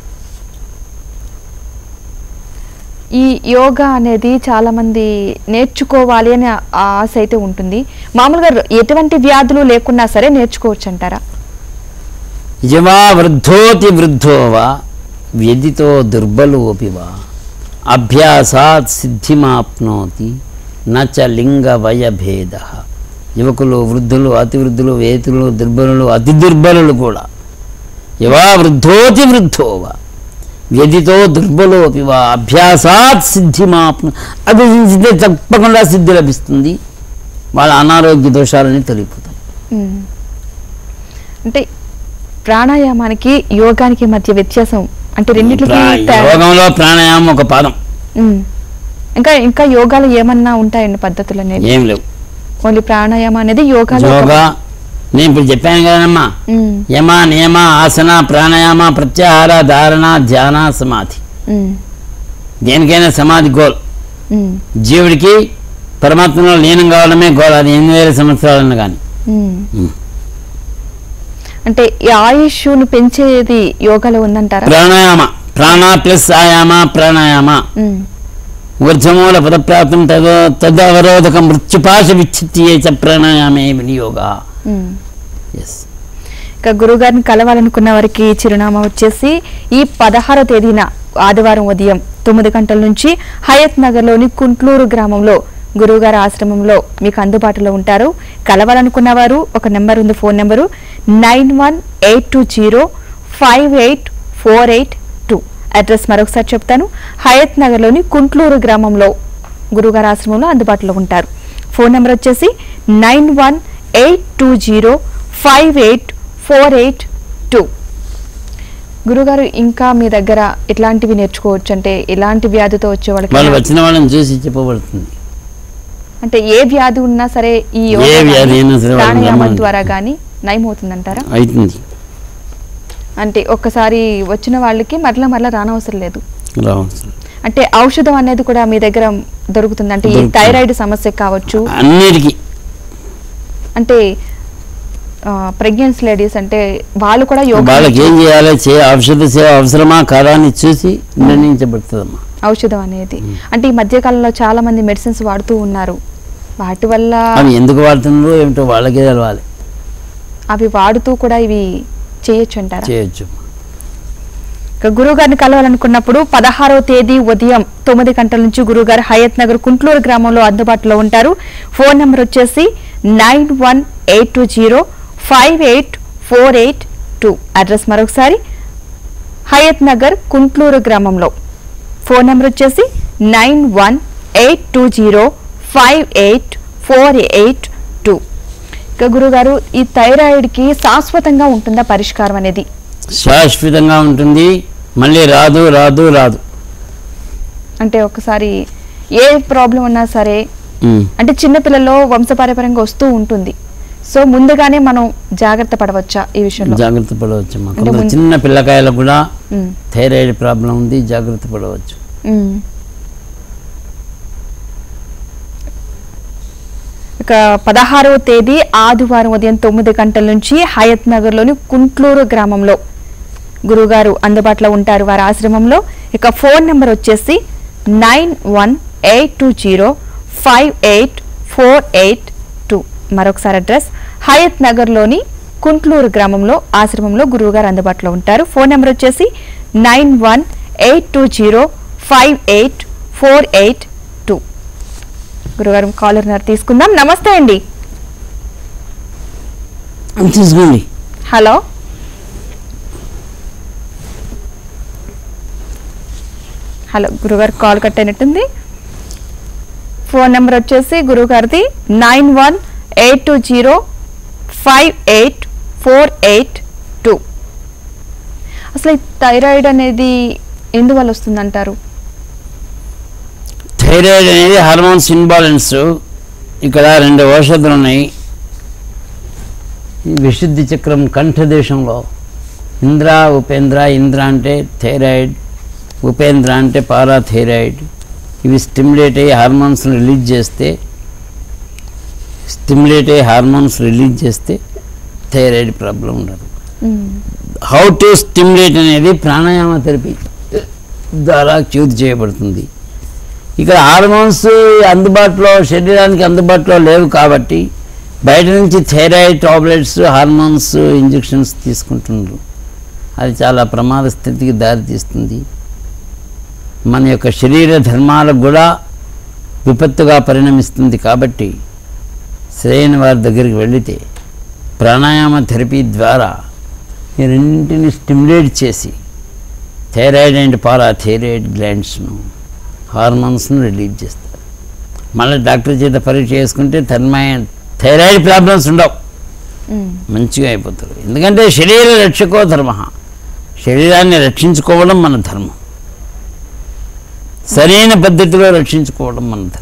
ఈ యోగా అనేది చాలా మంది నేర్చుకోవాలి అని ఆశ అయితే ఉంటుంది. మామూలుగా ఎటువంటి వ్యాధులు లేకున్నా సరే నేర్చుకోవచ్చు అంటారా? యవా వృద్ధోతి వృద్ధోవా వ్యధితో దుర్బలోపివా అభ్యాసాత్ సిద్ధిమాప్నోతి నచ లింగ వయభేద. యువకులు, వృద్ధులు, అతి వృద్ధులు, వేతులు, దుర్బలులు, అతి దుర్బలులు కూడా యవా వృద్ధోతి వృద్ధోవా వ్యధితో దుర్బలోపివా అభ్యాసాత్ సిద్ధిమాప్ను. అభ్యసించితే తప్పకుండా సిద్ధి లభిస్తుంది, వాళ్ళ అనారోగ్య దోషాలని తొలగిపోతాయి. అంటే ప్రాణాయామానికి యోగానికి మధ్య వ్యత్యాసం అంటే రెండింటికి యోగంలో ప్రాణాయామం ఒక పాదం. ఇంకా ఇంకా యోగాలు ఏమన్నా ఉంటాయండి పద్ధతులు అనేది? ఏం లేవు, ఓన్లీ ప్రాణాయామం అనేది యోగాలో. యోగా నేను ఇప్పుడు చెప్పాను కదమ్మా, యమ నియమ ఆసన ప్రాణాయామ ప్రత్యాహార ధారణ ధ్యాన సమాధి. దేనికైనా సమాధి గోల్. జీవుడికి పరమాత్మలో లీనం కావడమే గోల్, అది ఎనిమిది వేల సంవత్సరాలన్నా కానీ. అంటే ఈ ఆయుష్ను పెంచేది యోగాలో ఉందంటారా? ప్రాణాయామ, ప్రాణ ప్లస్ ఆయామ ప్రాణాయామ. ఊర్జమూల పదప్రాప్తం తద తదవరోధక మృత్యుపాశ విచ్ఛిత్యే చ ప్రాణాయామే వినియోగ. ఇక గురుగారిని కలవాలనుకున్న వారికి చిరునామా వచ్చేసి ఈ పదహారో తేదీన ఆదివారం ఉదయం తొమ్మిది గంటల నుంచి హయత్ నగర్లోని కుంట్లూరు గ్రామంలో గురువుగారి ఆశ్రమంలో మీకు అందుబాటులో ఉంటారు. కలవాలనుకున్న వారు ఒక నెంబర్ ఉంది, phone number nine one eight two zero five eight four eight two. Address మరొకసారి చెప్తాను, హయత్ నగర్లోని కుంట్లూరు గ్రామంలో గురువుగారి ఆశ్రమంలో అందుబాటులో ఉంటారు. ఫోన్ నెంబర్ వచ్చేసి nine one eight two zero five eight four eight two. గురుగారు ఇంకా మీ దగ్గర ఇట్లాంటివి నేర్చుకోవచ్చు అంటే ఎలాంటి వ్యాధితో వచ్చే వాళ్ళకి వచ్చిన వాళ్ళని చూసి చెప్పబడుతుంది. అంటే ఏ వ్యాధి ఉన్నా సరే ఈ ప్రాణాయామం ద్వారా గానీ నయమవుతుందంటారా? అవుతుంది. అంటే ఒక్కసారి వచ్చిన వాళ్ళకి మరలా మరలా రానవసరం లేదు. అంటే ఔషధం అనేది కూడా మీ దగ్గర దొరుకుతుంది అంటే ఈ థైరాయిడ్ సమస్య కావచ్చు అన్నిటికీ. అంటే ప్రెగ్నెన్సీ లేడీస్ అంటే వాళ్ళు కూడా వాళ్ళకి ఏం చేయాలి, ఔషధ సేవ అవసరమా కాదా అని చూసి నిర్ణయించబడుతుందమ్మా ఔషధం అనేది. అంటే ఈ మధ్య కాలంలో చాలా మంది మెడిసిన్స్ వాడుతూ ఉన్నారు, వాటి వల్ల అవి ఎందుకు వాడుతున్నారో ఏమిటో వాళ్ళకే తెలవాలి. అవి వాడుతూ కూడా ఇవి చేయొచ్చు అంటారా? చేయొచ్చు. గురువుగారిని కలవాలనుకున్నప్పుడు పదహారవ తేదీ ఉదయం తొమ్మిది గంటల నుంచి గురువుగారు హయత్ నగర్ కుంట్లూరు గ్రామంలో అందుబాటులో ఉంటారు. ఫోన్ నెంబర్ వచ్చేసి nine one eight two zero five eight four eight two. Address మరొకసారి హయత్ నగర్ కుంట్లూరు గ్రామంలో. ఫోన్ నెంబర్ వచ్చేసి nine one eight two zero five eight four eight two. ఇక గురుగారు ఈ థైరాయిడ్కి శాశ్వతంగా ఉంటుందా పరిష్కారం అనేది? శాశ్వతంగా ఉంటుంది, మళ్ళీ రాదు రాదు రాదు. అంటే ఒకసారి ఏ ప్రాబ్లం ఉన్నా సరే అంటే చిన్నపిల్లల్లో వంశపారంపర్యంగా వస్తూ ఉంటుంది, సో ముందుగానే మనం జాగ్రత్త పడవచ్చా ఈ విషయంలో? జాగ్రత్త పడవచ్చు. చిన్న పిల్లకాయలకు కూడా థైరాయిడ్ ప్రాబ్లం ఉంది, జాగ్రత్త పడవచ్చు. ఇక పదహారవ తేదీ ఆదివారం ఉదయం తొమ్మిది గంటల నుంచి హయత్ నగర్లోని కుంట్లూరు గ్రామంలో గురుగారు అందుబాటులో ఉంటారు వారి ఆశ్రమంలో. ఇక ఫోన్ నెంబర్ వచ్చేసి nine one eight two zero five eight four eight two. మరొకసారి అడ్రస్ హయత్ నగర్లోని కుంట్లూరు గ్రామంలో ఆశ్రమంలో గురువుగారు అందుబాటులో ఉంటారు. ఫోన్ నెంబర్ వచ్చేసి nine one eight two zero five eight four eight two. గురుగారు కాలర్ తీసుకుందాం. నమస్తే అండి. తీసుకోండి. హలో, హలో గురుగారు కాల్ కట్ అయినట్టుంది. ఫోన్ నెంబర్ వచ్చేసి గురుగారిది nine one eight two zero five eight four eight two. అసలు ఈ థైరాయిడ్ అనేది ఎందువల్ల వస్తుందంటారు? థైరాయిడ్ అనేది హార్మోన్స్ ఇన్బాలెన్స్. ఇక్కడ రెండు ఔషధాలు ఉన్నాయి. విశుద్ధి చక్రం కంఠదేశంలో ఇంద్ర ఉపేంద్ర, ఇంద్ర అంటే థైరాయిడ్, ఉపేంద్ర అంటే పారాథైరాయిడ్. ఇవి స్టిమ్యులేట్ అయ్యి హార్మోన్స్ని రిలీజ్ చేస్తే స్టిమ్యులేట్ అయ్యే హార్మోన్స్ రిలీజ్ చేస్తే థైరాయిడ్ ప్రాబ్లం ఉండదు. హౌ టు స్టిమ్యులేట్ అనేది ప్రాణాయామ థెరపీ ద్వారా చూతి చేయబడుతుంది. ఇక్కడ హార్మోన్స్ అందుబాటులో శరీరానికి అందుబాటులో లేవు కాబట్టి బయట నుంచి థైరాయిడ్ టాబ్లెట్స్ హార్మోన్స్ ఇంజెక్షన్స్ తీసుకుంటున్నారు. అది చాలా ప్రమాద స్థితికి దారితీస్తుంది. మన యొక్క శరీర ధర్మాలకు కూడా విపత్తుగా పరిణమిస్తుంది. కాబట్టి సరైన వారి దగ్గరికి వెళితే ప్రాణాయామ థెరపీ ద్వారా ఈ రెండింటిని స్టిమ్యులేట్ చేసి థైరాయిడ్ అండ్ పారాథైరాయిడ్ గ్లాండ్స్ను హార్మోన్స్ను రిలీజ్ చేస్తారు. మళ్ళీ డాక్టర్ చేత పరీక్ష చేసుకుంటే థర్మాయి థైరాయిడ్ ప్రాబ్లమ్స్ ఉండవు, మంచిగా అయిపోతారు. ఎందుకంటే శరీర రక్షకో ధర్మ, శరీరాన్ని రక్షించుకోవడం మన ధర్మం, సరైన పద్ధతిలో రక్షించుకోవడం మన ధర్మం.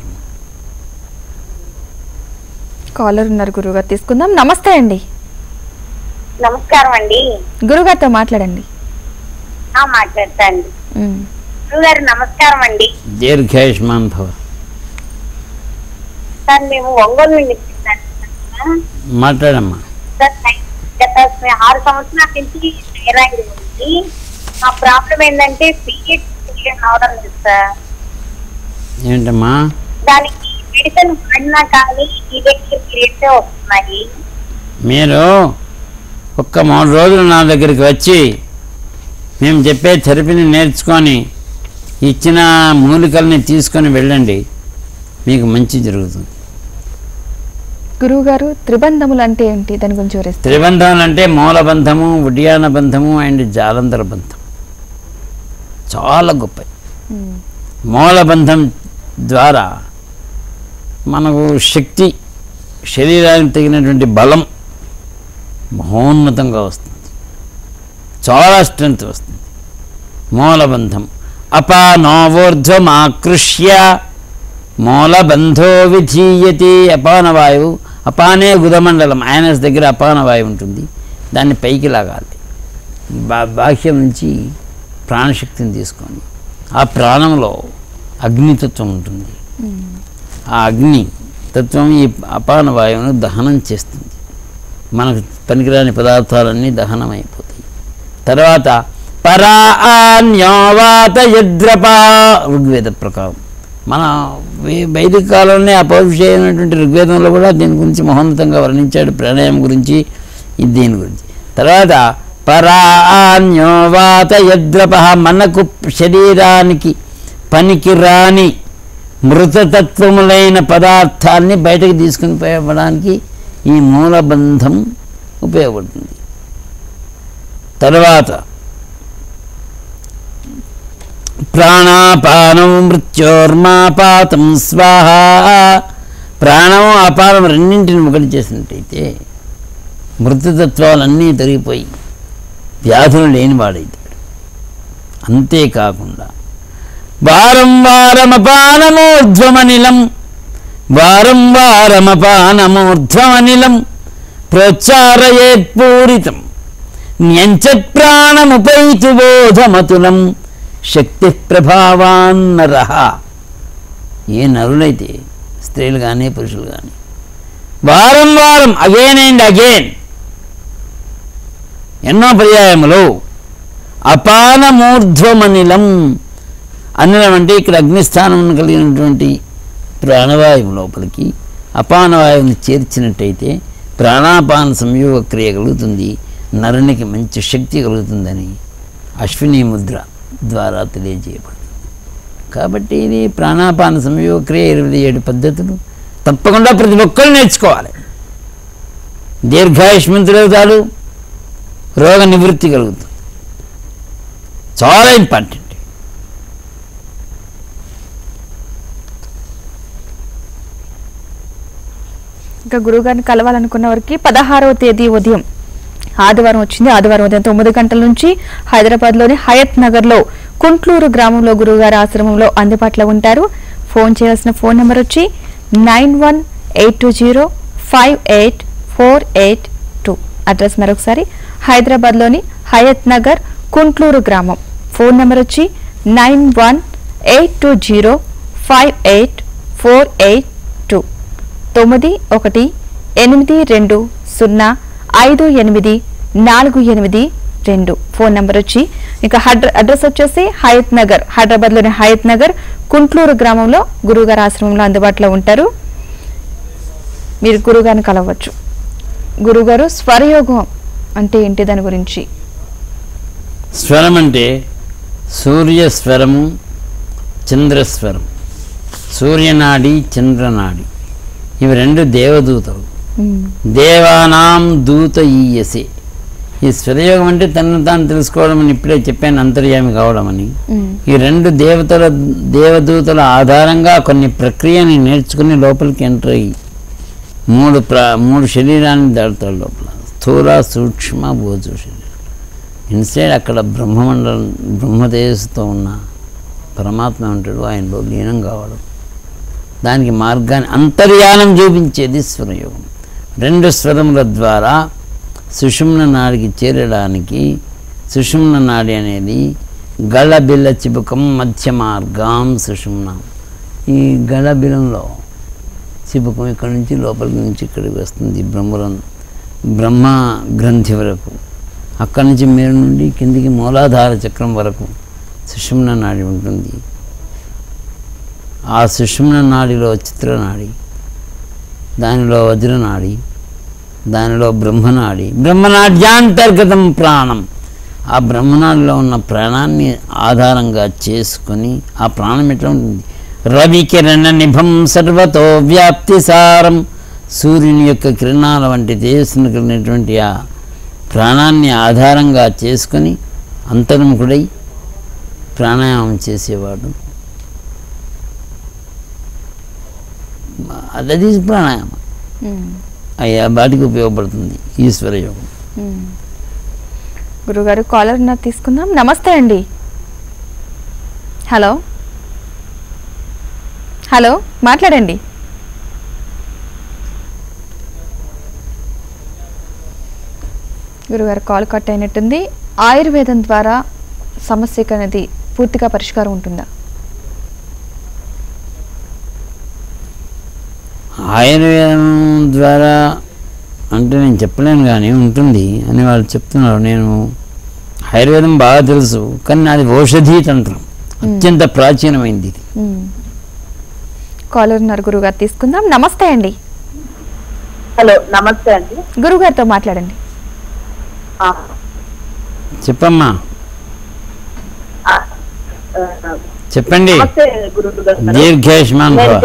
కాలర్ ఉన్నారు గురుగారు, తీసుకుందాం. నమస్తే అండి. నమస్కారం అండి. గురుగారితో మాట్లాడండి. మాట్లాడతా అండి. గురుగారు నమస్కారం అండి. దీర్ఘాయుష్మాన్ భవ. సార్ మేము ఒంగోలు నుండి మాట్లాడమ్మా. సార్ గత ఆరు సంవత్సరాల నుంచి థైరాయిడ్ ఉంది. మా ప్రాబ్లం ఏంటంటే పీరియడ్స్ అవడం లేదు సార్. ఏంటమ్మా? దానికి మెడిసిన్ వాడినా కానీ ఇరెగ్యులర్ పీరియడ్సే వస్తున్నాయి. మీరు ఒక్క మూడు రోజులు నా దగ్గరికి వచ్చి మేము చెప్పే థెరపీని నేర్చుకొని ఇచ్చిన మూలికల్ని తీసుకొని వెళ్ళండి, మీకు మంచి జరుగుతుంది. గురువుగారు, త్రిబంధములు అంటే ఏంటి, దాని గురించి వివరిస్తారు? త్రిబంధములు అంటే మూలబంధము, ఉడ్యాన బంధము అండ్ జాలంధర బంధం. చాలా గొప్ప. మూలబంధం ద్వారా మనకు శక్తి, శరీరానికి తగినటువంటి బలం మహోన్నతంగా వస్తుంది, చాలా స్ట్రెంత్ వస్తుంది. మూలబంధం అపానోవోర్ధ్వమాకృష్య మూలబంధో విధీయతి. అపానవాయువు, అపానే గుదమండలం, ఆయనస్ దగ్గర అపానవాయువు ఉంటుంది, దాన్ని పైకి లాగాలి. బా బాహ్యం నుంచి ప్రాణశక్తిని తీసుకొని ఆ ప్రాణంలో అగ్నితత్వం ఉంటుంది. ఆ అగ్ని తత్వం ఈ అపానవాయువును దహనం చేస్తుంది. మనకు పనికిరాని పదార్థాలన్నీ దహనం అయిపోతాయి. తర్వాత పరాన్యోవాత యద్రప ఋగ్వేద ప్రకారం, మన వైదిక కాలంలోనే అపౌరుషమైనటువంటి ఋగ్వేదంలో కూడా దీని గురించి మహోన్నతంగా వర్ణించాడు, ప్రాణాయామం గురించి, దీని గురించి. తర్వాత పరాన్యోవాత యద్రప, మనకు శరీరానికి పనికిరాని మృతతత్వములైన పదార్థాన్ని బయటకు తీసుకుని పోయడానికి ఈ మూలబంధం ఉపయోగపడుతుంది. తర్వాత ప్రాణాపానం మృత్యోర్మాపాతం స్వాహ, ప్రాణం అపానం రెండింటిని ఒకటి చేసినట్టయితే మృతతత్వాలన్నీ తరిగిపోయి వ్యాధులు లేనివాడైతాడు. అంతేకాకుండా వారం వారమపానమూర్ధ్వమనిలం, వారం వారమపానమూర్ధ్వమనిలం ప్రోచ్చారయేత్పూరితం న్యంచ ప్రాణముపైతు బోధమతులం శక్తి ప్రభావాన్నర. ఏ నరులైతే, స్త్రీలు కానీ పురుషులు కానీ, వారం వారం అగైన్ అండ్ అగైన్ ఎన్నో పర్యాయములు అపానమూర్ధ్వమనిలం, అనిలం అంటే ఇక్కడ అగ్నిస్థానం కలిగినటువంటి ప్రాణవాయువు లోపలికి అపానవాయువుని చేర్చినట్టయితే ప్రాణాపాన సంయోగ క్రియ కలుగుతుంది, నరునికి మంచి శక్తి కలుగుతుందని అశ్విని ముద్ర ద్వారా తెలియజేయబడుతుంది. కాబట్టి ఇది ప్రాణాపాన సంయోగ క్రియ ఇరవై ఏడు పద్ధతులు తప్పకుండా ప్రతి ఒక్కరు నేర్చుకోవాలి. దీర్ఘాయుష్మంతులవుతాడు, రోగ నివృత్తి కలుగుతుంది. చాలా ఇంపార్టెంట్. ఇంకా గురువుగారిని కలవాలనుకున్న వారికి పదహారవ తేదీ ఉదయం, ఆదివారం వచ్చింది, ఆదివారం ఉదయం తొమ్మిది గంటల నుంచి హైదరాబాద్లోని హయత్ నగర్లో కుంట్లూరు గ్రామంలో గురువుగారి ఆశ్రమంలో అందుబాటులో ఉంటారు. ఫోన్ చేయాల్సిన ఫోన్ నెంబర్ వచ్చి nine one eight two zero five eight four eight two. Address మరొకసారి హైదరాబాద్లోని హయత్ నగర్ కుంట్లూరు గ్రామం. ఫోన్ నెంబర్ వచ్చి nine one eight two zero five eight four eight two. తొమ్మిది ఒకటి ఎనిమిది రెండు సున్నా ఐదు ఎనిమిది నాలుగు ఎనిమిది రెండు ఫోన్ నెంబర్ వచ్చి ఇంకా అడ్రస్ వచ్చేసి హయత్ నగర్, హైదరాబాద్లోని హయత్ నగర్ కుంట్లూరు గ్రామంలో గురువుగారి ఆశ్రమంలో అందుబాటులో ఉంటారు. మీరు గురువుగారిని కలవచ్చు. గురువుగారు, స్వరయోగం అంటే ఏంటి, దాని గురించి? స్వరం అంటే సూర్యస్వరము, చంద్రస్వరం. సూర్యనాడి, చంద్రనాడి ఇవి రెండు దేవదూతలు. దేవానాం దూత ఈయసే. ఈ స్వరయోగం అంటే తనను తాను తెలుసుకోవడం అని ఇప్పుడే చెప్పాను, అంతర్యామి కావడం అని. ఈ రెండు దేవతల దేవదూతల ఆధారంగా కొన్ని ప్రక్రియని నేర్చుకుని లోపలికి ఎంటర్ అయ్యి మూడు ప్ర మూడు శరీరాన్ని దాటుతాడు లోపల. స్థూల, సూక్ష్మ, భూజు శరీరం. ఇన్సైడ్ అక్కడ బ్రహ్మమండలం, బ్రహ్మతేజస్సుతో ఉన్న పరమాత్మ ఉంటాడు, ఆయనలో లీనం కావడం. దానికి మార్గాన్ని అంతర్యానం చూపించేది స్వరయోగం. రెండు స్వరముల ద్వారా సుషుమ్న నాడికి చేరడానికి, సుషుమ్న నాడి అనేది గళబిల్ల చిబుకం మధ్య మార్గం సుషుమ్న. ఈ గళబిలంలో చిబుకం ఇక్కడి నుంచి లోపలి నుంచి ఇక్కడికి వస్తుంది, బ్రహ్మరం బ్రహ్మ గ్రంథి వరకు. అక్కడి నుంచి మేరు నుండి కిందికి మూలాధార చక్రం వరకు సుషుమ్న నాడి ఉంటుంది. ఆ సుషుమ్న నాడిలో చిత్రనాడి, దానిలో వజ్రనాడి, దానిలో బ్రహ్మనాడి, బ్రహ్మనాడ్యాంతర్గతం ప్రాణం. ఆ బ్రహ్మనాడిలో ఉన్న ప్రాణాన్ని ఆధారంగా చేసుకొని ఆ ప్రాణం ఎట్లా ఉంటుంది? రవికిరణ నిభం సర్వతో వ్యాప్తి సారం. సూర్యుని యొక్క కిరణాల వంటి తేజస్సును కలిగినటువంటి ఆ ప్రాణాన్ని ఆధారంగా చేసుకొని అంతర్ముఖుడై ప్రాణాయామం చేసేవాడు. అది ప్రాణాయామం. అయ్యా వాటికి ఉపయోగపడుతుంది ఈశ్వర యోగం. గురుగారు, కాలర్ నా తీసుకుందాం. నమస్తే అండి. హలో హలో మాట్లాడండి. గురుగారు కాల్ కట్ అయినట్టుంది. ఆయుర్వేదం ద్వారా సమస్యకు అనేది పూర్తిగా పరిష్కారం ఉంటుందా? ఆయుర్వేదం ద్వారా అంటే నేను చెప్పలేను కానీ ఉంటుంది అని వాళ్ళు చెప్తున్నారు. నేను ఆయుర్వేదం బాగా తెలుసు, కానీ అది ఔషధీ తంత్రం, అత్యంత ప్రాచీనమైంది. కాలర్ ఉన్నారు, గురుగారు తీసుకుందాం. నమస్తే అండి. హలో, నమస్తే అండి. గురుగారితో మాట్లాడండి. చెప్పమ్మా, చెప్పండి. దీర్ఘాయుష్మాన్ భవ.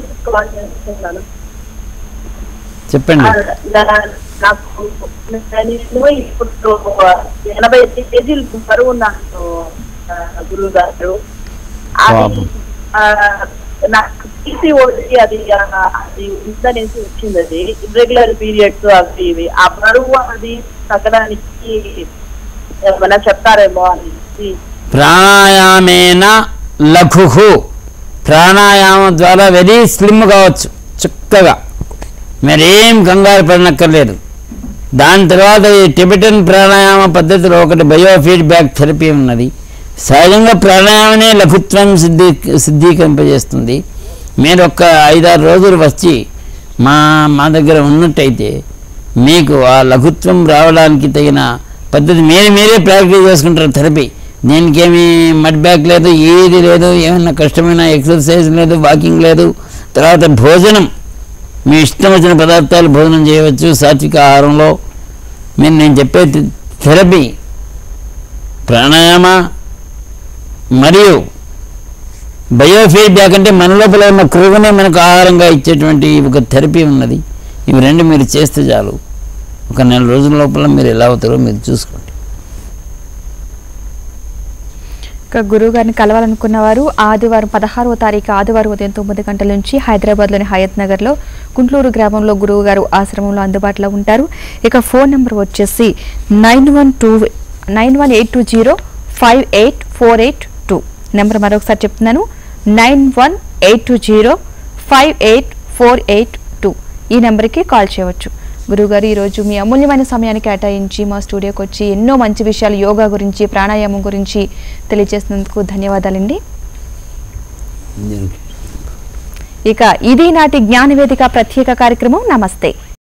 చెప్పండి. నాకు ఇప్పుడు ఎనభై కేజీలు బరువు ఉన్నాను గురువు గారు. నాకు పీసీఓడి అది అది ఉందనేసి వచ్చింది. అది ఇర్రెగ్యులర్ పీరియడ్స్ అవి ఇవి. ఆ బరువు అది తగ్గడానికి ఏమైనా చెప్తారేమో అని. ప్రాణాయామేన లఘు. ప్రాణాయామం ద్వారా వెరీ స్లిమ్ కావచ్చు చక్కగా, మరేం కంగారు పడనక్కర్లేదు. దాని తర్వాత ఈ టిబెటన్ ప్రాణాయామ పద్ధతిలో ఒకటి బయో ఫీడ్బ్యాక్ థెరపీ ఉన్నది. సహజంగా ప్రాణాయామనే లఘుత్వం సిద్ధి సిద్ధీకరింపజేస్తుంది. మీరు ఒక్క ఐదారు రోజులు వచ్చి మా మా దగ్గర ఉన్నట్టయితే మీకు ఆ లఘుత్వం రావడానికి తగిన పద్ధతి మీరు మీరే ప్రాక్టీస్ చేసుకుంటారు. థెరపీ దీనికి ఏమీ మడ్ బ్యాక్ లేదు, ఏది లేదు, ఏమన్నా కష్టమైన ఎక్సర్సైజ్ లేదు, వాకింగ్ లేదు. తర్వాత భోజనం మీ ఇష్టం వచ్చిన పదార్థాలు భోజనం చేయవచ్చు సాత్విక ఆహారంలో. మీరు నేను చెప్పే థెరపీ ప్రాణాయామ మరియు బయోఫీడ్బ్యాక్ అంటే మన లోపల ఉన్న క్రూవనే మనకు ఆహారంగా ఇచ్చేటువంటి ఒక థెరపీ ఉన్నది. ఇవి రెండు మీరు చేస్తే చాలు, ఒక నెల రోజుల లోపల మీరు ఎలా అవుతారో మీరు చూసుకోండి. ఇక గురువు గారిని కలవాలనుకున్న వారు ఆదివారం పదహారవ తారీఖు ఆదివారం ఉదయం తొమ్మిది గంటల నుంచి హైదరాబాద్లోని హయత్ నగర్లో కుంట్లూరు గ్రామంలో గురువు గారు ఆశ్రమంలో అందుబాటులో ఉంటారు. ఇక ఫోన్ నెంబర్ వచ్చేసి nine one two nine one eight two zero five eight four eight two. Number మరొకసారి చెప్తున్నాను, nine one eight two zero five eight four eight two. ఈ నెంబర్కి కాల్ చేయవచ్చు. గురువుగారు, ఈరోజు మీ అమూల్యమైన సమయాన్ని కేటాయించి మా స్టూడియోకి వచ్చి ఎన్నో మంచి విషయాలు యోగా గురించి ప్రాణాయామం గురించి తెలియజేసినందుకు ధన్యవాదాలండి. ఇక ఇది నాటి జ్ఞానవేదిక ప్రత్యేక కార్యక్రమం. నమస్తే.